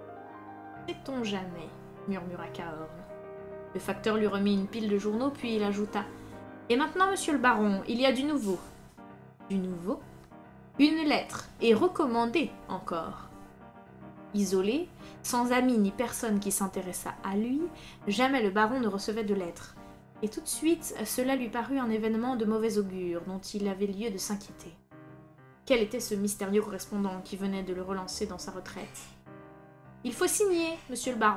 « Sait-on jamais » murmura Cahorn. Le facteur lui remit une pile de journaux, puis il ajouta « Et maintenant, monsieur le baron, il y a du nouveau. » « Du nouveau ?» Une lettre, et recommandée encore. Isolé, sans amis ni personne qui s'intéressât à lui, jamais le baron ne recevait de lettres. Et tout de suite, cela lui parut un événement de mauvais augure dont il avait lieu de s'inquiéter. Quel était ce mystérieux correspondant qui venait de le relancer dans sa retraite? « Il faut signer, monsieur le baron. »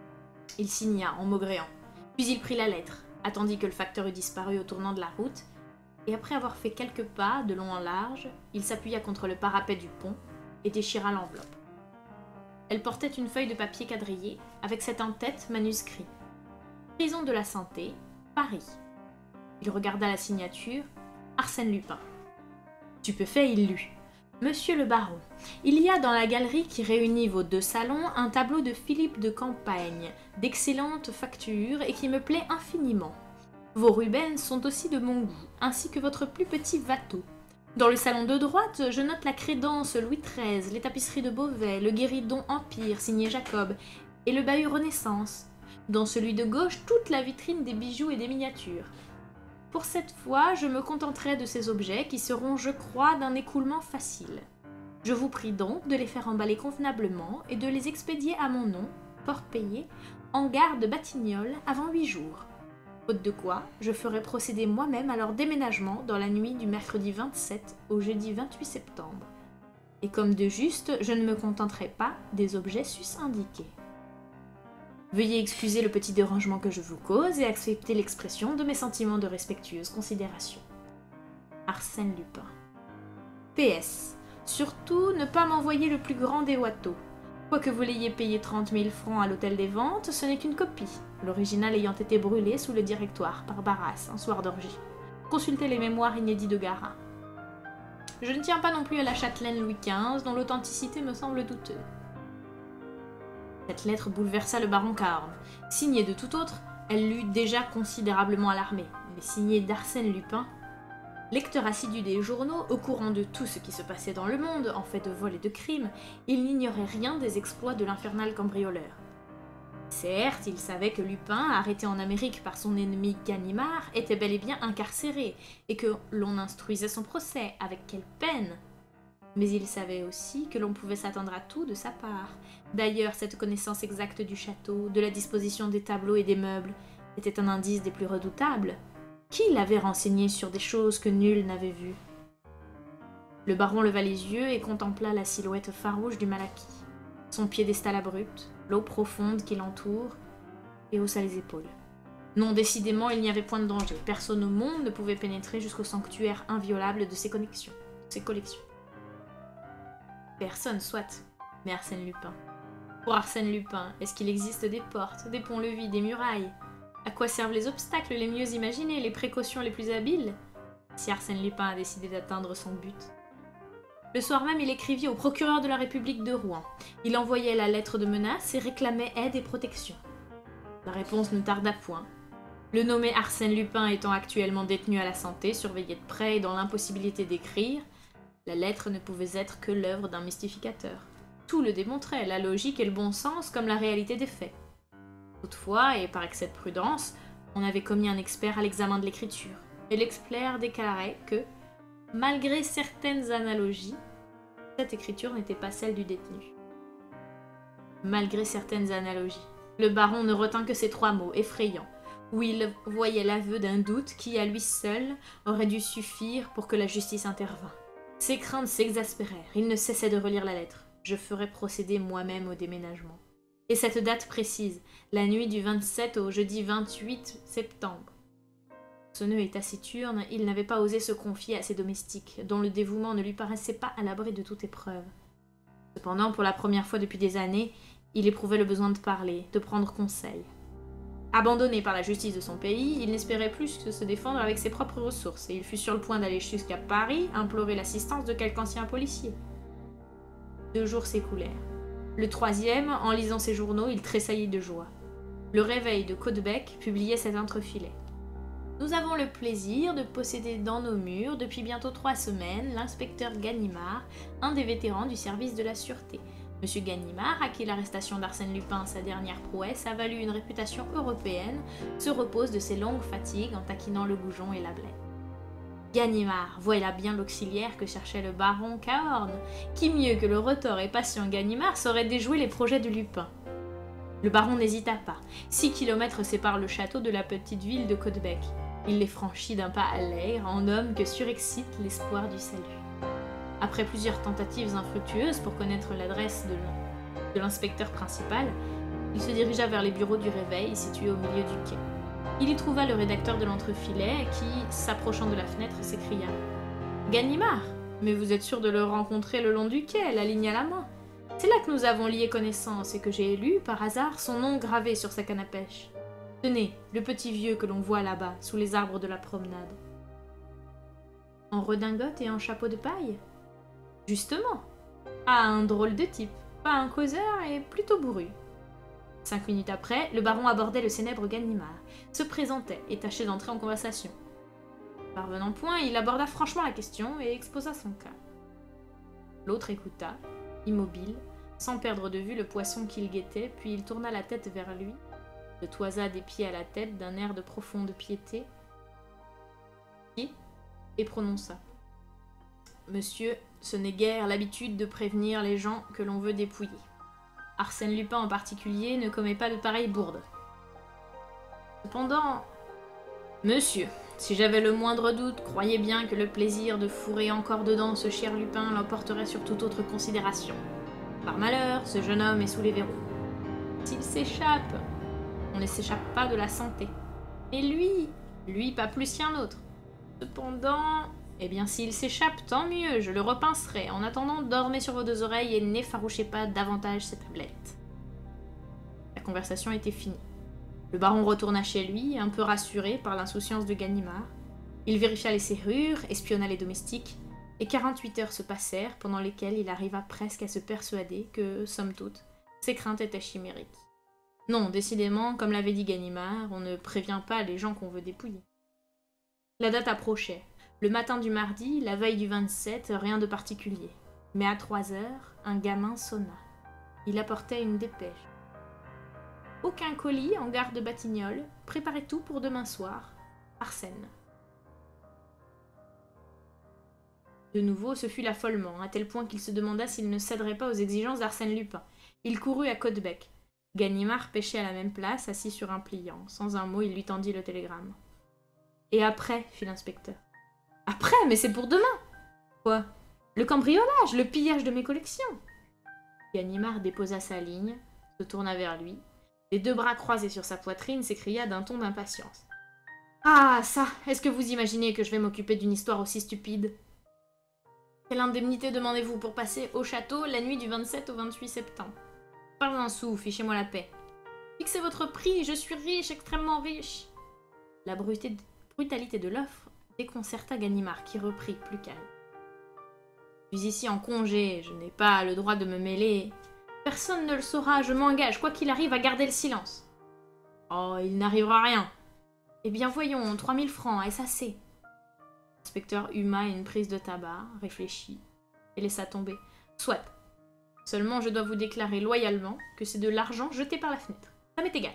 Il signa en maugréant, puis il prit la lettre, attendit que le facteur eût disparu au tournant de la route, et après avoir fait quelques pas, de long en large, il s'appuya contre le parapet du pont et déchira l'enveloppe. Elle portait une feuille de papier quadrillé, avec cet en-tête manuscrit. « Prison de la Santé, Paris. » Il regarda la signature. « Arsène Lupin. » Stupéfait, il lut. « Monsieur le baron, il y a dans la galerie qui réunit vos deux salons un tableau de Philippe de Campagne, d'excellente facture et qui me plaît infiniment. Vos Rubens sont aussi de mon goût, ainsi que votre plus petit Watteau. Dans le salon de droite, je note la crédence Louis treize, les tapisseries de Beauvais, le guéridon Empire signé Jacob, et le bahut Renaissance. Dans celui de gauche, toute la vitrine des bijoux et des miniatures. Pour cette fois, je me contenterai de ces objets qui seront, je crois, d'un écoulement facile. Je vous prie donc de les faire emballer convenablement et de les expédier à mon nom, port payé, en gare de Batignolles avant huit jours. Faute de quoi, je ferai procéder moi-même à leur déménagement dans la nuit du mercredi vingt-sept au jeudi vingt-huit septembre. Et comme de juste, je ne me contenterai pas des objets sus indiqués. Veuillez excuser le petit dérangement que je vous cause et accepter l'expression de mes sentiments de respectueuse considération. Arsène Lupin. P S. Surtout, ne pas m'envoyer le plus grand des Watteau. Quoique vous l'ayez payé trente mille francs à l'hôtel des ventes, ce n'est qu'une copie, l'original ayant été brûlé sous le directoire par Barras un soir d'orgie. Consultez les mémoires inédits de Garin. Je ne tiens pas non plus à la châtelaine Louis quinze, dont l'authenticité me semble douteuse. Cette lettre bouleversa le baron Cahorn. Signée de tout autre, elle l'eût déjà considérablement alarmé, mais signée d'Arsène Lupin. Lecteur assidu des journaux, au courant de tout ce qui se passait dans le monde, en fait de vol et de crime, il n'ignorait rien des exploits de l'infernal cambrioleur. Certes, il savait que Lupin, arrêté en Amérique par son ennemi Ganimard, était bel et bien incarcéré, et que l'on instruisait son procès, avec quelle peine. Mais il savait aussi que l'on pouvait s'attendre à tout de sa part. D'ailleurs, cette connaissance exacte du château, de la disposition des tableaux et des meubles, était un indice des plus redoutables. Qui l'avait renseigné sur des choses que nul n'avait vues? Le baron leva les yeux et contempla la silhouette farouche du Malaquis, son piédestal abrupt, l'eau profonde qui l'entoure, et haussa les épaules. Non, décidément, il n'y avait point de danger. Personne au monde ne pouvait pénétrer jusqu'au sanctuaire inviolable de ses connexions, ses collections. Personne, soit, mais Arsène Lupin. Pour Arsène Lupin, est-ce qu'il existe des portes, des ponts-levis, des murailles? À quoi servent les obstacles les mieux imaginés, les précautions les plus habiles, si Arsène Lupin a décidé d'atteindre son but? Le soir même, il écrivit au procureur de la République de Rouen. Il envoyait la lettre de menace et réclamait aide et protection. La réponse ne tarda point. Le nommé Arsène Lupin étant actuellement détenu à la santé, surveillé de près et dans l'impossibilité d'écrire, la lettre ne pouvait être que l'œuvre d'un mystificateur. Tout le démontrait, la logique et le bon sens comme la réalité des faits. Toutefois, et par excès de prudence, on avait commis un expert à l'examen de l'écriture, et l'expert déclarait que, malgré certaines analogies, cette écriture n'était pas celle du détenu. Malgré certaines analogies, le baron ne retint que ces trois mots effrayants, où il voyait l'aveu d'un doute qui, à lui seul, aurait dû suffire pour que la justice intervînt. Ses craintes s'exaspérèrent, il ne cessait de relire la lettre. Je ferai procéder moi-même au déménagement. Et cette date précise, la nuit du vingt-sept au jeudi vingt-huit septembre. Sonneux et taciturne, il n'avait pas osé se confier à ses domestiques, dont le dévouement ne lui paraissait pas à l'abri de toute épreuve. Cependant, pour la première fois depuis des années, il éprouvait le besoin de parler, de prendre conseil. Abandonné par la justice de son pays, il n'espérait plus que se défendre avec ses propres ressources, et il fut sur le point d'aller jusqu'à Paris implorer l'assistance de quelque ancien policier. Deux jours s'écoulèrent. Le troisième, en lisant ses journaux, il tressaillit de joie. Le Réveil de Caudebec publiait cet entrefilet. Nous avons le plaisir de posséder dans nos murs, depuis bientôt trois semaines, l'inspecteur Ganimard, un des vétérans du service de la sûreté. Monsieur Ganimard, à qui l'arrestation d'Arsène Lupin, sa dernière prouesse, a valu une réputation européenne, se repose de ses longues fatigues en taquinant le goujon et la blette. Ganimard, voilà bien l'auxiliaire que cherchait le baron Cahorn. Qui mieux que le retors et patient Ganimard saurait déjouer les projets de Lupin? Le baron n'hésita pas. Six kilomètres séparent le château de la petite ville de Caudebec. Il les franchit d'un pas allègre, en homme que surexcite l'espoir du salut. Après plusieurs tentatives infructueuses pour connaître l'adresse de, de l'inspecteur principal, il se dirigea vers les bureaux du Réveil, situés au milieu du quai. Il y trouva le rédacteur de l'entrefilet qui, s'approchant de la fenêtre, s'écria « Ganimard, mais vous êtes sûr de le rencontrer le long du quai, la ligne à la main. C'est là que nous avons lié connaissance et que j'ai lu, par hasard, son nom gravé sur sa canne à pêche. Tenez, le petit vieux que l'on voit là-bas, sous les arbres de la promenade. » En redingote et en chapeau de paille ? Justement. Ah, un drôle de type, pas un causeur et plutôt bourru. Cinq minutes après, le baron abordait le célèbre Ganimard, se présentait et tâchait d'entrer en conversation. Parvenant point, il aborda franchement la question et exposa son cas. L'autre écouta, immobile, sans perdre de vue le poisson qu'il guettait, puis il tourna la tête vers lui, le toisa des pieds à la tête d'un air de profonde piété, et prononça. Monsieur, ce n'est guère l'habitude de prévenir les gens que l'on veut dépouiller. Arsène Lupin en particulier ne commet pas de pareilles bourdes. Cependant, monsieur, si j'avais le moindre doute, croyez bien que le plaisir de fourrer encore dedans ce cher Lupin l'emporterait sur toute autre considération. Par malheur, ce jeune homme est sous les verrous. S'il s'échappe, on ne s'échappe pas de la santé. Et lui, lui pas plus qu'un autre. Cependant, eh bien s'il s'échappe, tant mieux, je le repincerai. En attendant, dormez sur vos deux oreilles et n'effarouchez pas davantage cette tablette. La conversation était finie. Le baron retourna chez lui, un peu rassuré par l'insouciance de Ganimard. Il vérifia les serrures, espionna les domestiques, et quarante-huit heures se passèrent, pendant lesquelles il arriva presque à se persuader que, somme toute, ses craintes étaient chimériques. Non, décidément, comme l'avait dit Ganimard, on ne prévient pas les gens qu'on veut dépouiller. La date approchait. Le matin du mardi, la veille du vingt-sept, rien de particulier. Mais à trois heures, un gamin sonna. Il apportait une dépêche. Aucun colis en gare de Batignolles, préparez tout pour demain soir. Arsène. De nouveau, ce fut l'affolement, à tel point qu'il se demanda s'il ne céderait pas aux exigences d'Arsène Lupin. Il courut à Caudebec. Ganimard pêchait à la même place, assis sur un pliant. Sans un mot, il lui tendit le télégramme. « Et après » fit l'inspecteur. « Après, mais c'est pour demain !»« Quoi ? Le cambriolage, le pillage de mes collections !» Ganimard déposa sa ligne, se tourna vers lui, les deux bras croisés sur sa poitrine, s'écria d'un ton d'impatience. « Ah, ça, est-ce que vous imaginez que je vais m'occuper d'une histoire aussi stupide ? Quelle indemnité demandez-vous pour passer au château la nuit du vingt-sept au vingt-huit septembre ? Pas un sou, fichez-moi la paix. Fixez votre prix, je suis riche, extrêmement riche. » La brutalité de l'offre déconcerta Ganimard, qui reprit plus calme. « Je suis ici en congé, je n'ai pas le droit de me mêler. Personne ne le saura, je m'engage, quoi qu'il arrive, à garder le silence. »« Oh, il n'arrivera rien. »« Eh bien voyons, trois mille francs, est-ce assez ?» L'inspecteur huma une prise de tabac, réfléchit, et laissa tomber. « Soit. Seulement, je dois vous déclarer loyalement que c'est de l'argent jeté par la fenêtre. Ça m'est égal. »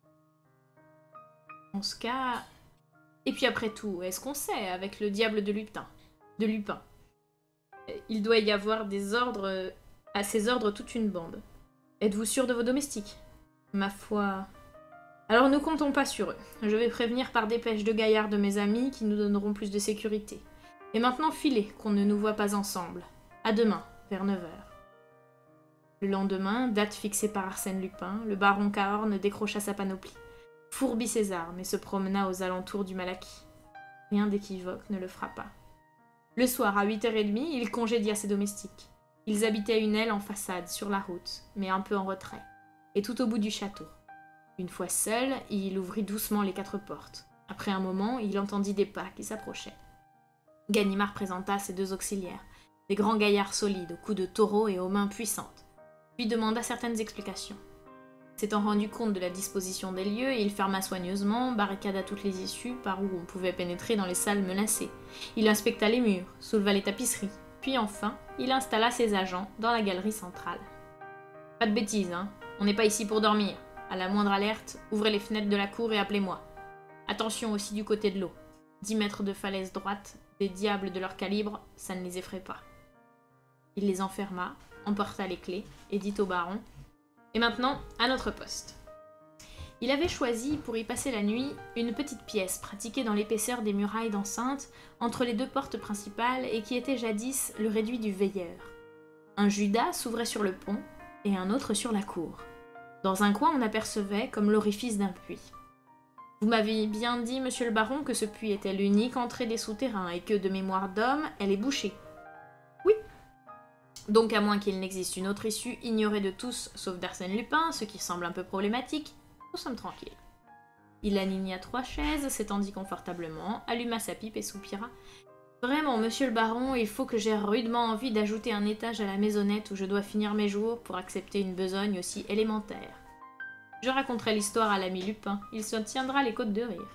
En ce cas... Et puis après tout, est-ce qu'on sait, avec le diable de Lupin, de Lupin, il doit y avoir des ordres, à ses ordres toute une bande. Êtes-vous sûr de vos domestiques ? Ma foi... Alors ne comptons pas sur eux. Je vais prévenir par dépêche deux gaillards de mes amis qui nous donneront plus de sécurité. Et maintenant filez, qu'on ne nous voit pas ensemble. À demain, vers neuf heures. Le lendemain, date fixée par Arsène Lupin, le baron Cahorn décrocha sa panoplie, fourbit ses armes et se promena aux alentours du Malaquis. Rien d'équivoque ne le frappa. Le soir, à huit heures trente, il congédia ses domestiques. Ils habitaient une aile en façade, sur la route, mais un peu en retrait, et tout au bout du château. Une fois seul, il ouvrit doucement les quatre portes. Après un moment, il entendit des pas qui s'approchaient. Ganimard présenta ses deux auxiliaires. des grands gaillards solides, aux coups de taureau et aux mains puissantes, puis demanda certaines explications. S'étant rendu compte de la disposition des lieux, il ferma soigneusement, barricada toutes les issues par où on pouvait pénétrer dans les salles menacées. Il inspecta les murs, souleva les tapisseries, puis enfin, il installa ses agents dans la galerie centrale. Pas de bêtises, hein, on n'est pas ici pour dormir. À la moindre alerte, ouvrez les fenêtres de la cour et appelez-moi. Attention aussi du côté de l'eau. Dix mètres de falaise droite, des diables de leur calibre, ça ne les effraie pas. Il les enferma, emporta les clés et dit au baron « Et maintenant, à notre poste ». Il avait choisi, pour y passer la nuit, une petite pièce pratiquée dans l'épaisseur des murailles d'enceinte, entre les deux portes principales et qui était jadis le réduit du veilleur. Un judas s'ouvrait sur le pont et un autre sur la cour. Dans un coin, on apercevait comme l'orifice d'un puits. Vous m'avez bien dit, monsieur le baron, que ce puits était l'unique entrée des souterrains et que, de mémoire d'homme, elle est bouchée. Oui. Donc, à moins qu'il n'existe une autre issue ignorée de tous, sauf d'Arsène Lupin, ce qui semble un peu problématique, nous sommes tranquilles. Il aligna trois chaises, s'étendit confortablement, alluma sa pipe et soupira. Vraiment, monsieur le baron, il faut que j'aie rudement envie d'ajouter un étage à la maisonnette où je dois finir mes jours pour accepter une besogne aussi élémentaire. Je raconterai l'histoire à l'ami Lupin, il se tiendra les côtes de rire.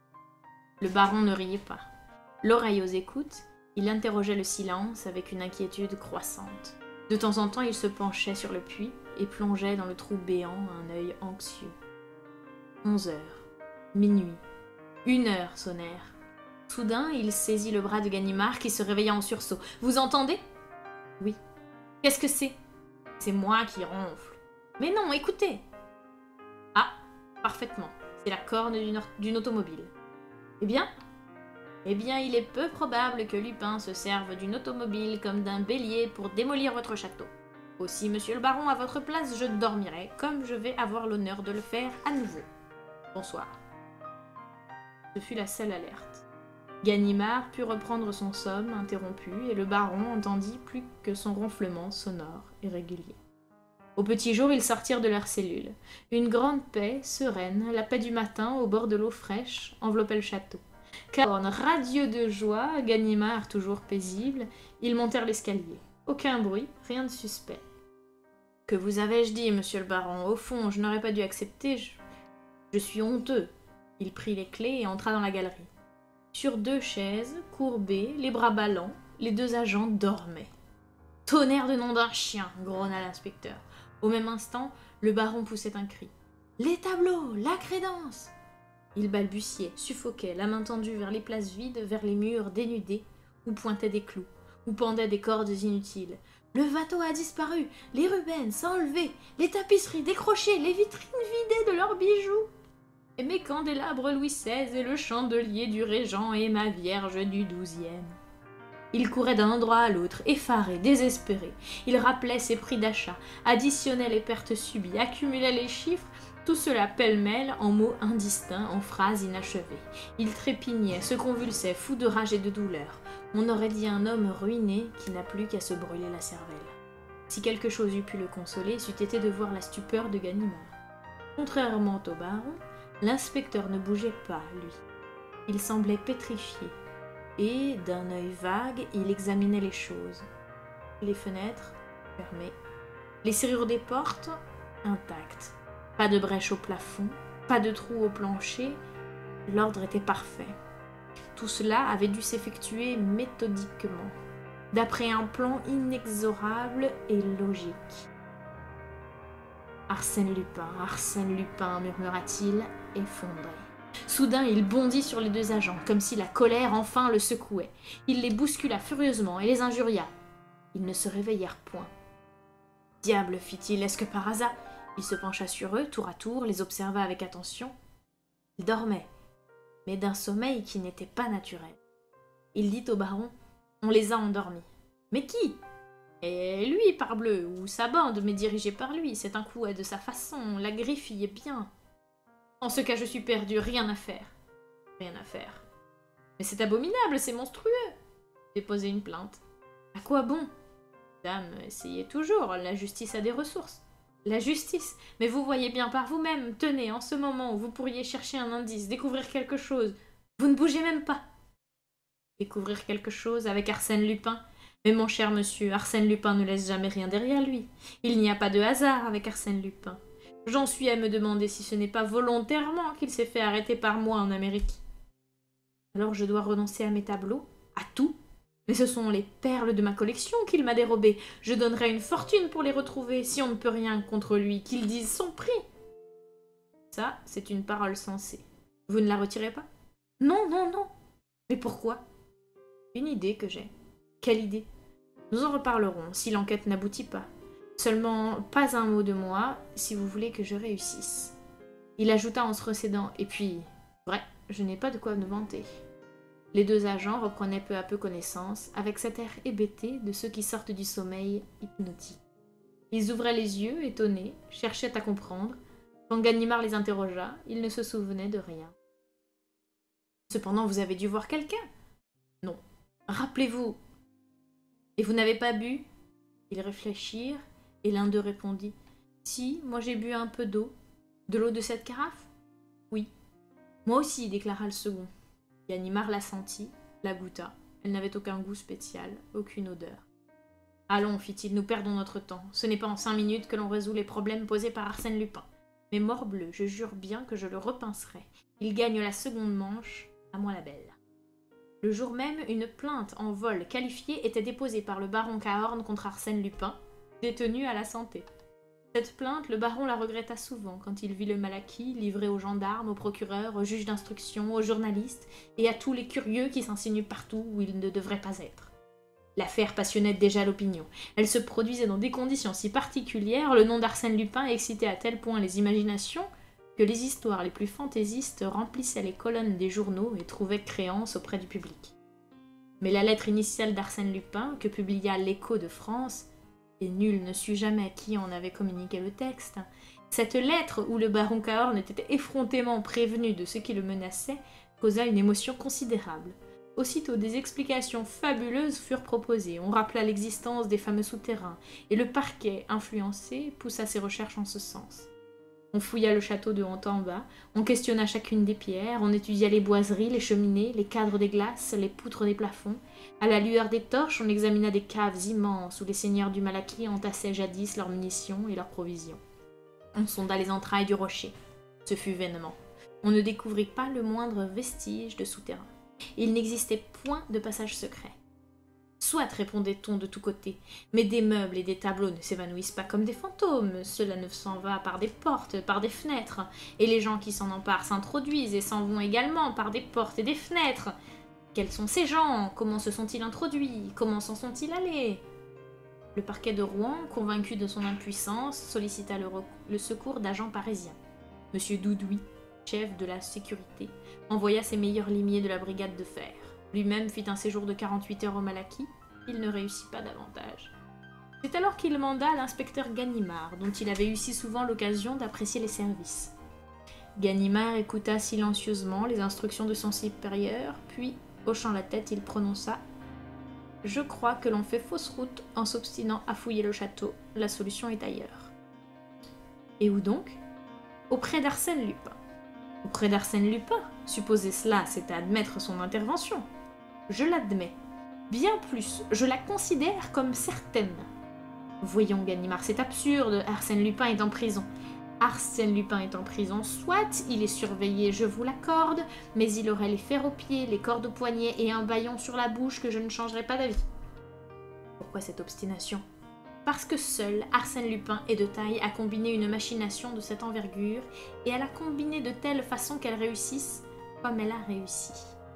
Le baron ne riait pas. L'oreille aux écoutes, il interrogeait le silence avec une inquiétude croissante. De temps en temps, il se penchait sur le puits et plongeait dans le trou béant un œil anxieux. Onze heures, minuit, une heure sonnèrent. Soudain, il saisit le bras de Ganimard qui se réveilla en sursaut. « Vous entendez ?»« Oui. »« Qu'est-ce que c'est ?»« C'est moi qui ronfle. »« Mais non, écoutez !»« Ah, parfaitement. C'est la corne d'une d'une automobile. »« Eh bien ?»« Eh bien, il est peu probable que Lupin se serve d'une automobile comme d'un bélier pour démolir votre château. Aussi, monsieur le baron, à votre place, je dormirai, comme je vais avoir l'honneur de le faire à nouveau. Bonsoir. » Ce fut la seule alerte. Ganimard put reprendre son somme interrompu et le baron entendit plus que son ronflement sonore et régulier. Au petit jour, ils sortirent de leur cellule. Une grande paix, sereine, la paix du matin au bord de l'eau fraîche, enveloppait le château. Cahorn, radieux de joie, Ganimard toujours paisible, ils montèrent l'escalier. Aucun bruit, rien de suspect. « Que vous avais-je dit, monsieur le baron? Au fond, je n'aurais pas dû accepter, je... je suis honteux. » Il prit les clés et entra dans la galerie. Sur deux chaises, courbées, les bras ballants, les deux agents dormaient. « Tonnerre de nom d'un chien !» grogna l'inspecteur. Au même instant, le baron poussait un cri. « Les tableaux, la crédence !» Il balbutiait, suffoquait, la main tendue vers les places vides, vers les murs dénudés, où pointaient des clous, où pendaient des cordes inutiles. Le watteau a disparu, les Rubens enlevés, les tapisseries décrochées, les vitrines vidées de leurs bijoux. Et mes candélabres Louis seize et le chandelier du régent et ma vierge du douzième. Il courait d'un endroit à l'autre, effaré, désespéré. Il rappelait ses prix d'achat, additionnait les pertes subies, accumulait les chiffres, tout cela pêle-mêle en mots indistincts, en phrases inachevées. Il trépignait, se convulsait, fou de rage et de douleur. On aurait dit un homme ruiné qui n'a plus qu'à se brûler la cervelle. Si quelque chose eût pu le consoler, c'eût été de voir la stupeur de Ganimard. Contrairement au baron, l'inspecteur ne bougeait pas, lui. Il semblait pétrifié, et, d'un œil vague, il examinait les choses. Les fenêtres, fermées. Les serrures des portes, intactes. Pas de brèche au plafond, pas de trou au plancher. L'ordre était parfait. Tout cela avait dû s'effectuer méthodiquement, d'après un plan inexorable et logique. « Arsène Lupin, Arsène Lupin » murmura-t-il, effondré. Soudain, il bondit sur les deux agents, comme si la colère enfin le secouait. Il les bouscula furieusement et les injuria. Ils ne se réveillèrent point. « Diable, fit-il, est-ce que par hasard ?» Il se pencha sur eux, tour à tour, les observa avec attention. Ils dormaient, mais d'un sommeil qui n'était pas naturel. Il dit au baron, « On les a endormis. »« Mais qui ?»« Et lui, parbleu, ou sa bande, mais dirigée par lui. C'est un coup de sa façon, la griffe y est bien. En ce cas, je suis perdu, rien à faire. »« Rien à faire. »« Mais c'est abominable, c'est monstrueux. » Déposez une plainte. « À quoi bon ?»« Dame, essayez toujours, la justice a des ressources. » La justice. Mais vous voyez bien par vous-même, tenez, en ce moment où vous pourriez chercher un indice, découvrir quelque chose, vous ne bougez même pas. Découvrir quelque chose avec Arsène Lupin, Mais mon cher monsieur, Arsène Lupin ne laisse jamais rien derrière lui. Il n'y a pas de hasard avec Arsène Lupin. J'en suis à me demander si ce n'est pas volontairement qu'il s'est fait arrêter par moi en Amérique. Alors je dois renoncer à mes tableaux, à tout. Mais ce sont les perles de ma collection qu'il m'a dérobées. Je donnerais une fortune pour les retrouver, si on ne peut rien contre lui, qu'il dise son prix. Ça, c'est une parole sensée. Vous ne la retirez pas? Non, non, non. Mais pourquoi? Une idée que j'ai. Quelle idée? Nous en reparlerons si l'enquête n'aboutit pas. Seulement, pas un mot de moi, si vous voulez que je réussisse. Il ajouta en se recédant, et puis, vrai, je n'ai pas de quoi me vanter. Les deux agents reprenaient peu à peu connaissance, avec cet air hébété de ceux qui sortent du sommeil hypnotique. Ils ouvraient les yeux, étonnés, cherchaient à comprendre. Quand Ganimard les interrogea, ils ne se souvenaient de rien. Cependant, vous avez dû voir quelqu'un? Non. Rappelez-vous. Et vous n'avez pas bu? Ils réfléchirent, et l'un d'eux répondit. Si, moi j'ai bu un peu d'eau. De l'eau de cette carafe? Oui. Moi aussi, déclara le second. Ganimard la sentit, la goûta. Elle n'avait aucun goût spécial, aucune odeur. Allons, fit-il, nous perdons notre temps. Ce n'est pas en cinq minutes que l'on résout les problèmes posés par Arsène Lupin. Mais morbleu, je jure bien que je le repincerai. Il gagne la seconde manche, à moi la belle. Le jour même, une plainte en vol qualifié était déposée par le baron Cahorn contre Arsène Lupin, détenu à la santé. Cette plainte, le baron la regretta souvent quand il vit le Malaquis livré aux gendarmes, aux procureurs, aux juges d'instruction, aux journalistes et à tous les curieux qui s'insinuent partout où ils ne devraient pas être. L'affaire passionnait déjà l'opinion. Elle se produisait dans des conditions si particulières, le nom d'Arsène Lupin excitait à tel point les imaginations que les histoires les plus fantaisistes remplissaient les colonnes des journaux et trouvaient créance auprès du public. Mais la lettre initiale d'Arsène Lupin, que publia l'Écho de France, et nul ne sut jamais qui en avait communiqué le texte, cette lettre où le baron Cahorn était effrontément prévenu de ce qui le menaçait, causa une émotion considérable. Aussitôt, des explications fabuleuses furent proposées, on rappela l'existence des fameux souterrains, et le parquet, influencé, poussa ses recherches en ce sens. On fouilla le château de haut en bas, on questionna chacune des pierres, on étudia les boiseries, les cheminées, les cadres des glaces, les poutres des plafonds. À la lueur des torches, on examina des caves immenses où les seigneurs du Malaquis entassaient jadis leurs munitions et leurs provisions. On sonda les entrailles du rocher. Ce fut vainement. On ne découvrit pas le moindre vestige de souterrain. Il n'existait point de passage secret. Soit, répondait-on de tous côtés, mais des meubles et des tableaux ne s'évanouissent pas comme des fantômes, cela ne s'en va par des portes, par des fenêtres, et les gens qui s'en emparent s'introduisent et s'en vont également par des portes et des fenêtres. Quels sont ces gens? Comment se sont-ils introduits? Comment s'en sont-ils allés? Le parquet de Rouen, convaincu de son impuissance, sollicita le, le secours d'agents parisiens. Monsieur Doudouis, chef de la sécurité, envoya ses meilleurs limiers de la brigade de fer. Lui-même fit un séjour de quarante-huit heures au Malaquis. Il ne réussit pas davantage. C'est alors qu'il manda l'inspecteur Ganimard, dont il avait eu si souvent l'occasion d'apprécier les services. Ganimard écouta silencieusement les instructions de son supérieur, puis, hochant la tête, il prononça « Je crois que l'on fait fausse route en s'obstinant à fouiller le château. La solution est ailleurs. » Et où donc? Auprès d'Arsène Lupin. Auprès d'Arsène Lupin? Supposer cela, c'est admettre son intervention. Je l'admets. Bien plus, je la considère comme certaine. Voyons, Ganimard, c'est absurde. Arsène Lupin est en prison. Arsène Lupin est en prison, soit, il est surveillé, je vous l'accorde, mais il aurait les fers aux pieds, les cordes aux poignets et un bâillon sur la bouche que je ne changerai pas d'avis. Pourquoi cette obstination? Parce que seul Arsène Lupin est de taille à combiner une machination de cette envergure et à la combiner de telle façon qu'elle réussisse comme elle a réussi.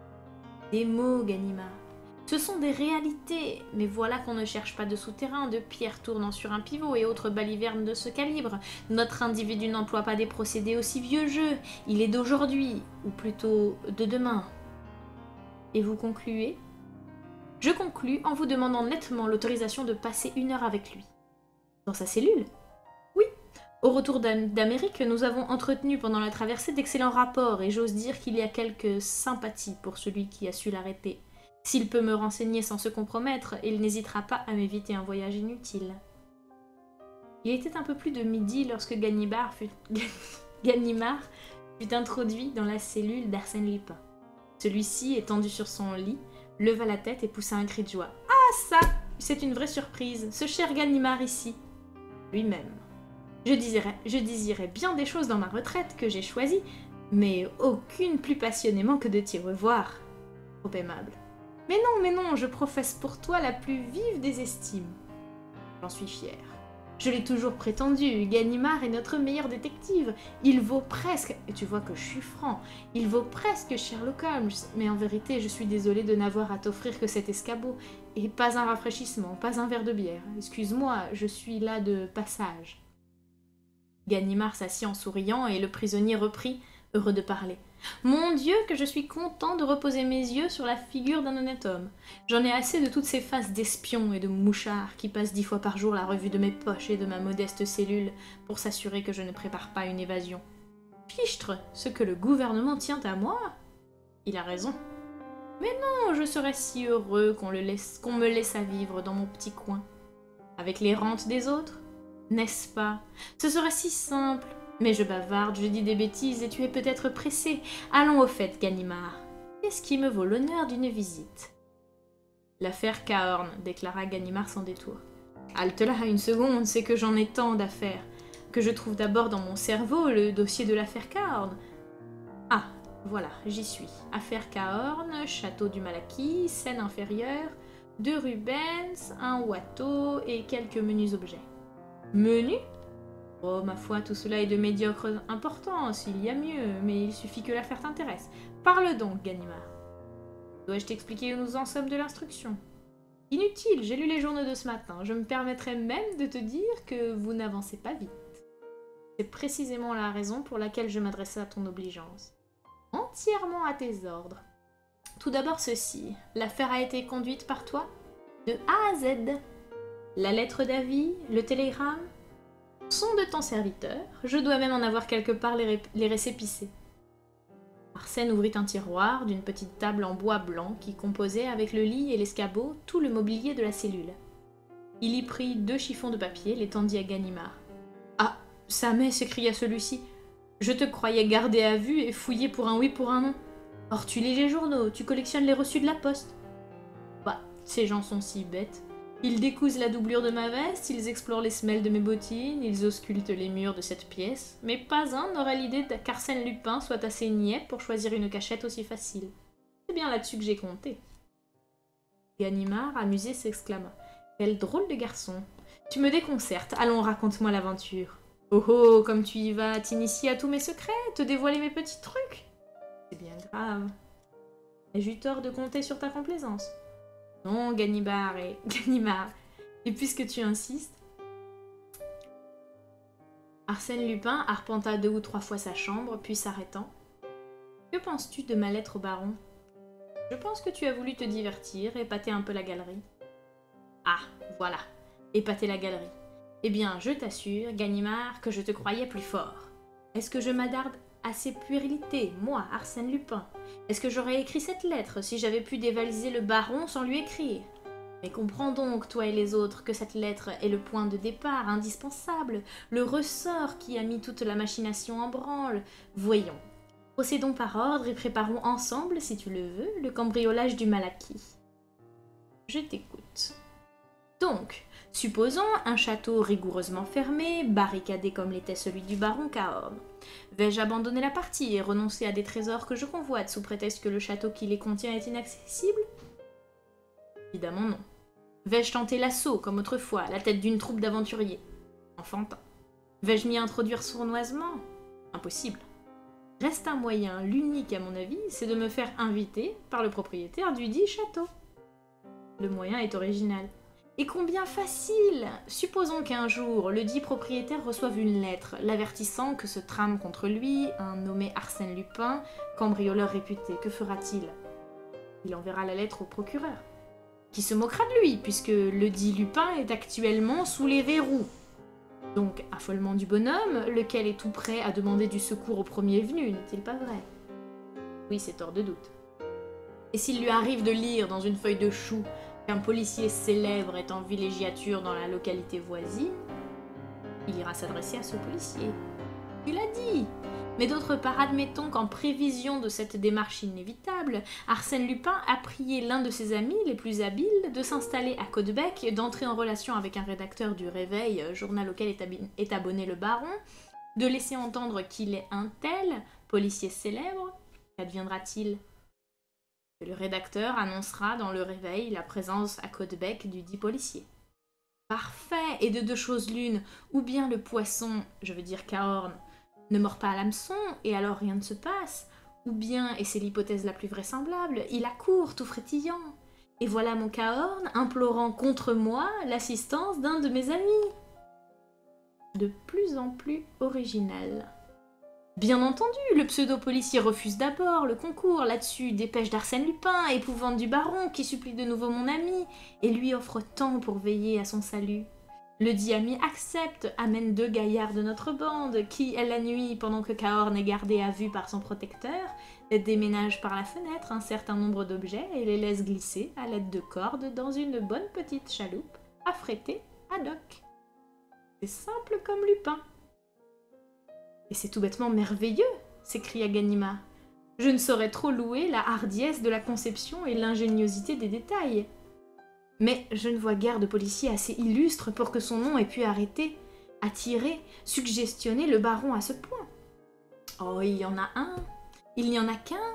Des mots, Ganimard. Ce sont des réalités, mais voilà qu'on ne cherche pas de souterrain, de pierres tournant sur un pivot et autres balivernes de ce calibre. Notre individu n'emploie pas des procédés aussi vieux jeu, il est d'aujourd'hui, ou plutôt de demain. Et vous concluez? Je conclus en vous demandant nettement l'autorisation de passer une heure avec lui. Dans sa cellule? Oui. Au retour d'Amérique, nous avons entretenu pendant la traversée d'excellents rapports et j'ose dire qu'il y a quelques sympathies pour celui qui a su l'arrêter. S'il peut me renseigner sans se compromettre, il n'hésitera pas à m'éviter un voyage inutile. Il était un peu plus de midi lorsque Ganimard fut, Ganimard fut introduit dans la cellule d'Arsène Lupin. Celui-ci, étendu sur son lit, leva la tête et poussa un cri de joie. « Ah ça! c'est une vraie surprise, ce cher Ganimard ici. Lui-même. Je désirais, je désirais bien des choses dans ma retraite que j'ai choisies, mais aucune plus passionnément que de t'y revoir. Trop aimable. Mais non, mais non, je professe pour toi la plus vive des estimes. J'en suis fière. Je l'ai toujours prétendu, Ganimard est notre meilleur détective. Il vaut presque, et tu vois que je suis franc, il vaut presque Sherlock Holmes, mais en vérité, je suis désolée de n'avoir à t'offrir que cet escabeau, et pas un rafraîchissement, pas un verre de bière. Excuse-moi, je suis là de passage. Ganimard s'assit en souriant, et le prisonnier reprit, heureux de parler. Mon Dieu, que je suis content de reposer mes yeux sur la figure d'un honnête homme. J'en ai assez de toutes ces faces d'espions et de mouchards qui passent dix fois par jour la revue de mes poches et de ma modeste cellule pour s'assurer que je ne prépare pas une évasion. Fichtre, ce que le gouvernement tient à moi? Il a raison. Mais non, je serais si heureux qu'on le laisse, qu'on me laisse à vivre dans mon petit coin. Avec les rentes des autres? N'est-ce pas? Ce serait si simple. Mais je bavarde, je dis des bêtises et tu es peut-être pressé. Allons au fait, Ganimard. Qu'est-ce qui me vaut l'honneur d'une visite? L'affaire Cahorn, déclara Ganimard sans détour. Halte là, une seconde, c'est que j'en ai tant d'affaires. Que je trouve d'abord dans mon cerveau le dossier de l'affaire Cahorn. Ah, voilà, j'y suis. Affaire Cahorn, château du Malaquis, scène inférieure, deux Rubens, un Watteau et quelques menus objets. Menus? Oh, ma foi, tout cela est de médiocre importance, il y a mieux, mais il suffit que l'affaire t'intéresse. Parle donc, Ganimard. Dois-je t'expliquer où nous en sommes de l'instruction? Inutile, j'ai lu les journaux de ce matin, je me permettrai même de te dire que vous n'avancez pas vite. C'est précisément la raison pour laquelle je m'adressais à ton obligeance. Entièrement à tes ordres. Tout d'abord ceci, l'affaire a été conduite par toi, de A à Z. La lettre d'avis, le télégramme, sont de ton serviteur, je dois même en avoir quelque part les, ré les récépissés. Arsène ouvrit un tiroir d'une petite table en bois blanc qui composait, avec le lit et l'escabeau, tout le mobilier de la cellule. Il y prit deux chiffons de papier, les tendit à Ganimard. « Ah, ça m'est !» s'écria celui-ci. « Je te croyais gardé à vue et fouillé pour un oui pour un non. Or tu lis les journaux, tu collectionnes les reçus de la poste. » Bah, ces gens sont si bêtes. Ils décousent la doublure de ma veste, ils explorent les semelles de mes bottines, ils auscultent les murs de cette pièce, mais pas un n'aura l'idée qu'Arsène Lupin soit assez niais pour choisir une cachette aussi facile. C'est bien là-dessus que j'ai compté. Ganimard, amusé, s'exclama. Quel drôle de garçon. Tu me déconcertes, allons, raconte-moi l'aventure. Oh oh, comme tu y vas t'initier à tous mes secrets, te dévoiler mes petits trucs. C'est bien grave. Ai-je eu tort de compter sur ta complaisance? Non, Ganimard et... Ganimard. Et puisque tu insistes... Arsène Lupin arpenta deux ou trois fois sa chambre, puis s'arrêtant. Que penses-tu de ma lettre au baron? Je pense que tu as voulu te divertir, épater un peu la galerie. Ah, voilà, épater la galerie. Eh bien, je t'assure, Ganimard, que je te croyais plus fort. Est-ce que je m'attarde à ces puérilités, moi, Arsène Lupin? Est-ce que j'aurais écrit cette lettre si j'avais pu dévaliser le baron sans lui écrire? Mais comprends donc, toi et les autres, que cette lettre est le point de départ indispensable, le ressort qui a mis toute la machination en branle. Voyons, procédons par ordre et préparons ensemble, si tu le veux, le cambriolage du Malaquis. Je t'écoute. Donc, supposons un château rigoureusement fermé, barricadé comme l'était celui du baron Cahorn. Vais-je abandonner la partie et renoncer à des trésors que je convoite sous prétexte que le château qui les contient est inaccessible? Évidemment non. Vais-je tenter l'assaut, comme autrefois, à la tête d'une troupe d'aventuriers? Enfantin. Vais-je m'y introduire sournoisement? Impossible. Reste un moyen, l'unique à mon avis, c'est de me faire inviter par le propriétaire du dit château. Le moyen est original. Et combien facile! Supposons qu'un jour, le dit propriétaire reçoive une lettre, l'avertissant que se trame contre lui un nommé Arsène Lupin, cambrioleur réputé. Que fera-t-il? Il enverra la lettre au procureur, qui se moquera de lui, puisque le dit Lupin est actuellement sous les verrous. Donc, affolement du bonhomme, lequel est tout prêt à demander du secours au premier venu, n'est-il pas vrai? Oui, c'est hors de doute. Et s'il lui arrive de lire dans une feuille de chou qu'un policier célèbre est en villégiature dans la localité voisine, il ira s'adresser à ce policier. Tu l'as dit! Mais d'autre part, admettons qu'en prévision de cette démarche inévitable, Arsène Lupin a prié l'un de ses amis les plus habiles de s'installer à Caudebec, d'entrer en relation avec un rédacteur du Réveil, journal auquel est, ab- est abonné le baron, de laisser entendre qu'il est un tel, policier célèbre. Qu'adviendra-t-il? Que le rédacteur annoncera dans le Réveil la présence à Caudebec du dit policier. Parfait. Et de deux choses l'une, ou bien le poisson, je veux dire Cahorn, ne mord pas à l'hameçon, et alors rien ne se passe, ou bien, et c'est l'hypothèse la plus vraisemblable, il accourt tout frétillant. Et voilà mon Cahorn implorant contre moi l'assistance d'un de mes amis. De plus en plus original. Bien entendu, le pseudo-policier refuse d'abord le concours, là-dessus dépêche d'Arsène Lupin, épouvante du baron qui supplie de nouveau mon ami, et lui offre tant pour veiller à son salut. Le dit ami accepte, amène deux gaillards de notre bande, qui, la nuit, pendant que Cahorn est gardé à vue par son protecteur, déménage par la fenêtre un certain nombre d'objets et les laisse glisser à l'aide de cordes dans une bonne petite chaloupe, affrétée ad hoc. C'est simple comme Lupin. Et c'est tout bêtement merveilleux, s'écria Ganimard. Je ne saurais trop louer la hardiesse de la conception et l'ingéniosité des détails. Mais je ne vois guère de policier assez illustre pour que son nom ait pu arrêter, attirer, suggestionner le baron à ce point. Oh, il y en a un. Il n'y en a qu'un.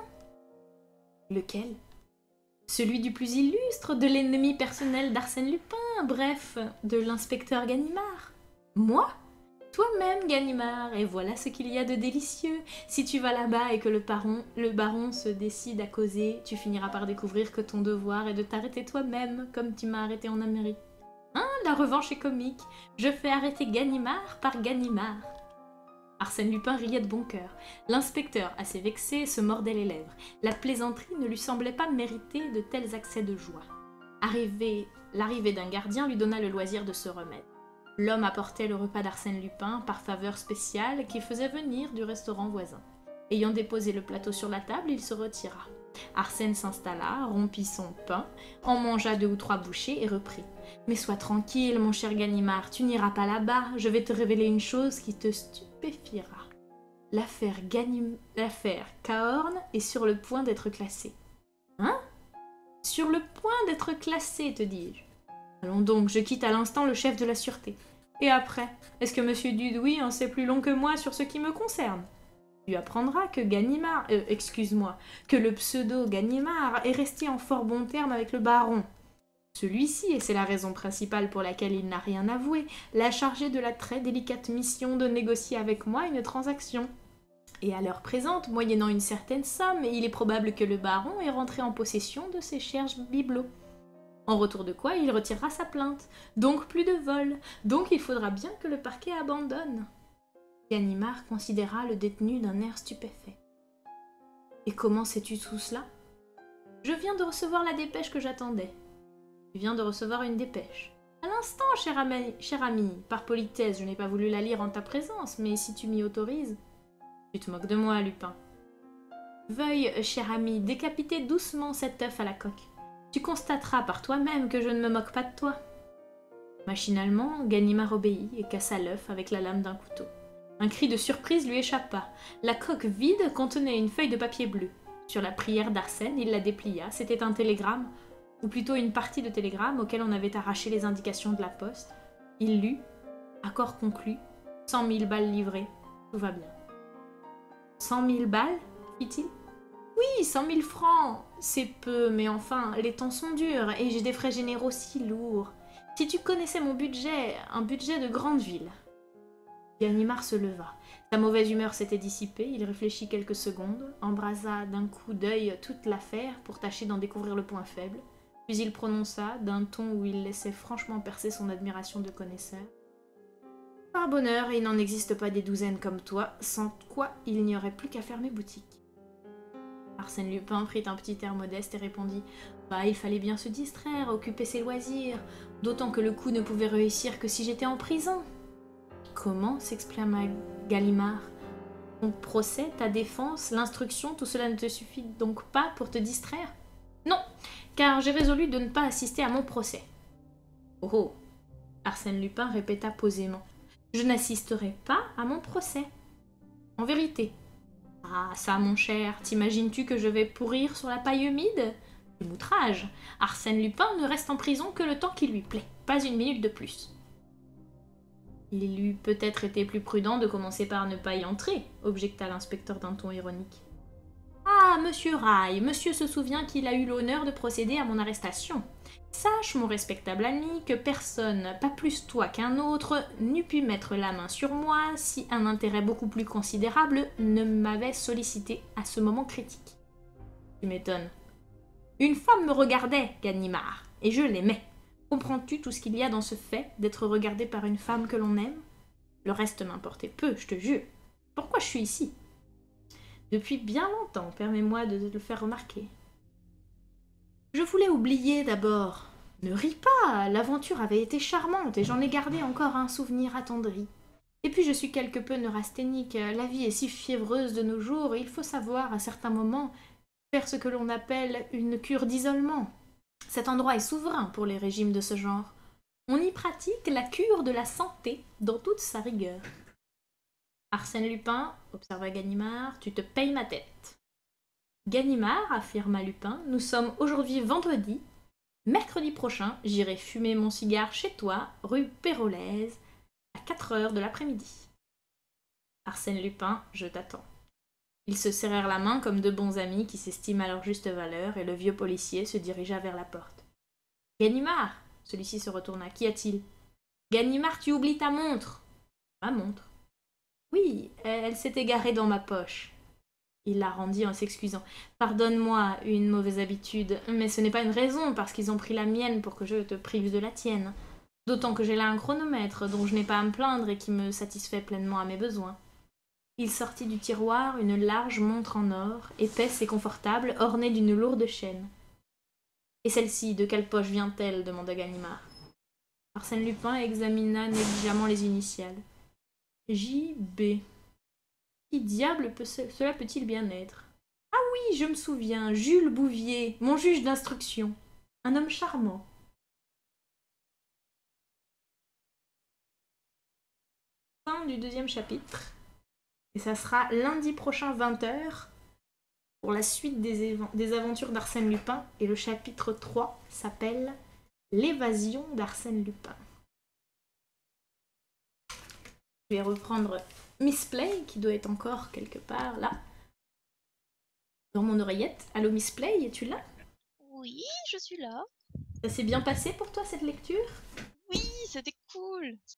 Lequel? Celui du plus illustre, de l'ennemi personnel d'Arsène Lupin, bref, de l'inspecteur Ganimard. Moi? Toi-même, Ganimard, et voilà ce qu'il y a de délicieux. Si tu vas là-bas et que le baron, le baron se décide à causer, tu finiras par découvrir que ton devoir est de t'arrêter toi-même, comme tu m'as arrêté en Amérique. Hein, la revanche est comique. Je fais arrêter Ganimard par Ganimard. Arsène Lupin riait de bon cœur. L'inspecteur, assez vexé, se mordait les lèvres. La plaisanterie ne lui semblait pas mériter de tels accès de joie. Arrivé, l'arrivée d'un gardien lui donna le loisir de se remettre. L'homme apportait le repas d'Arsène Lupin par faveur spéciale qui faisait venir du restaurant voisin. Ayant déposé le plateau sur la table, il se retira. Arsène s'installa, rompit son pain, en mangea deux ou trois bouchées et reprit. « Mais sois tranquille, mon cher Ganimard, tu n'iras pas là-bas, je vais te révéler une chose qui te stupéfiera. L'affaire Ganim... l'affaire Cahorn est sur le point d'être classée. »« Hein ? Sur le point d'être classée, te dis-je. Allons donc, je quitte à l'instant le chef de la sûreté. Et après, est-ce que monsieur Dudouis en sait plus long que moi sur ce qui me concerne? Tu apprendras que Ganimard, euh, excuse-moi, que le pseudo Ganimard est resté en fort bon terme avec le baron. Celui-ci, et c'est la raison principale pour laquelle il n'a rien avoué, l'a chargé de la très délicate mission de négocier avec moi une transaction. Et à l'heure présente, moyennant une certaine somme, il est probable que le baron est rentré en possession de ses chers bibelots. En retour de quoi, il retirera sa plainte. Donc plus de vol. Donc il faudra bien que le parquet abandonne. Ganimard considéra le détenu d'un air stupéfait. Et comment sais-tu tout cela? Je viens de recevoir la dépêche que j'attendais. Tu viens de recevoir une dépêche. À l'instant, cher ami, cher ami, par politesse, je n'ai pas voulu la lire en ta présence, mais si tu m'y autorises... Tu te moques de moi, Lupin. Veuille, cher ami, décapiter doucement cet œuf à la coque. Tu constateras par toi-même que je ne me moque pas de toi. Machinalement, Ganimard obéit et cassa l'œuf avec la lame d'un couteau. Un cri de surprise lui échappa. La coque vide contenait une feuille de papier bleu. Sur la prière d'Arsène, il la déplia. C'était un télégramme, ou plutôt une partie de télégramme auquel on avait arraché les indications de la poste. Il lut. Accord conclu. Cent mille balles livrées. Tout va bien. Cent mille balles, fit-il. Oui, cent mille francs. C'est peu, mais enfin, les temps sont durs et j'ai des frais généraux si lourds. Si tu connaissais mon budget, un budget de grande ville. Ganimard se leva. Sa mauvaise humeur s'était dissipée, il réfléchit quelques secondes, embrasa d'un coup d'œil toute l'affaire pour tâcher d'en découvrir le point faible, puis il prononça, d'un ton où il laissait franchement percer son admiration de connaisseur. Par bonheur, il n'en existe pas des douzaines comme toi, sans quoi il n'y aurait plus qu'à fermer boutique. Arsène Lupin prit un petit air modeste et répondit « Bah, il fallait bien se distraire, occuper ses loisirs, d'autant que le coup ne pouvait réussir que si j'étais en prison. » Comment s'exclama Ganimard. Ton procès, ta défense, l'instruction, tout cela ne te suffit donc pas pour te distraire? Non, car j'ai résolu de ne pas assister à mon procès. Oh oh, Arsène Lupin répéta posément. Je n'assisterai pas à mon procès. En vérité, Ah, ça, mon cher, t'imagines-tu que je vais pourrir sur la paille humide? Du outrage. Arsène Lupin ne reste en prison que le temps qui lui plaît, pas une minute de plus. Il eût peut-être été plus prudent de commencer par ne pas y entrer, objecta l'inspecteur d'un ton ironique. Ah, monsieur Raille, monsieur se souvient qu'il a eu l'honneur de procéder à mon arrestation. Sache, mon respectable ami, que personne, pas plus toi qu'un autre, n'eût pu mettre la main sur moi si un intérêt beaucoup plus considérable ne m'avait sollicité à ce moment critique. Tu m'étonnes. Une femme me regardait, Ganimard, et je l'aimais. Comprends-tu tout ce qu'il y a dans ce fait d'être regardé par une femme que l'on aime? Le reste m'importait peu, je te jure. Pourquoi je suis ici? Depuis bien longtemps, permets-moi de te le faire remarquer. Je voulais oublier d'abord. Ne ris pas, l'aventure avait été charmante et j'en ai gardé encore un souvenir attendri. Et puis je suis quelque peu neurasthénique, la vie est si fiévreuse de nos jours et il faut savoir, à certains moments, faire ce que l'on appelle une cure d'isolement. Cet endroit est souverain pour les régimes de ce genre. On y pratique la cure de la santé dans toute sa rigueur. Arsène Lupin, observa Ganimard, tu te payes ma tête. Ganimard, affirma Lupin, nous sommes aujourd'hui vendredi. Mercredi prochain, j'irai fumer mon cigare chez toi, rue Pérolaise, à quatre heures de l'après-midi. Arsène Lupin, je t'attends. Ils se serrèrent la main comme deux bons amis qui s'estiment à leur juste valeur, et le vieux policier se dirigea vers la porte. Ganimard, celui-ci se retourna. Qu'y a-t-il? Ganimard, tu oublies ta montre. Ma montre? Oui, elle s'est égarée dans ma poche. Il la rendit en s'excusant. Pardonne-moi, une mauvaise habitude, mais ce n'est pas une raison, parce qu'ils ont pris la mienne pour que je te prive de la tienne. D'autant que j'ai là un chronomètre dont je n'ai pas à me plaindre et qui me satisfait pleinement à mes besoins. Il sortit du tiroir une large montre en or, épaisse et confortable, ornée d'une lourde chaîne. Et celle-ci, de quelle poche vient-elle? Demanda Ganimard. Arsène Lupin examina négligemment les initiales. J B. Qui diable peut ce- cela peut-il bien être? Ah oui, je me souviens, Jules Bouvier, mon juge d'instruction. Un homme charmant. Fin du deuxième chapitre. Et ça sera lundi prochain vingt heures pour la suite des, éve- des aventures d'Arsène Lupin. Et le chapitre trois s'appelle L'évasion d'Arsène Lupin. Je vais reprendre Miss Play, qui doit être encore quelque part là, dans mon oreillette. Allô Miss Play, es-tu là? Oui, je suis là. Ça s'est bien passé pour toi cette lecture? Oui, c'était cool.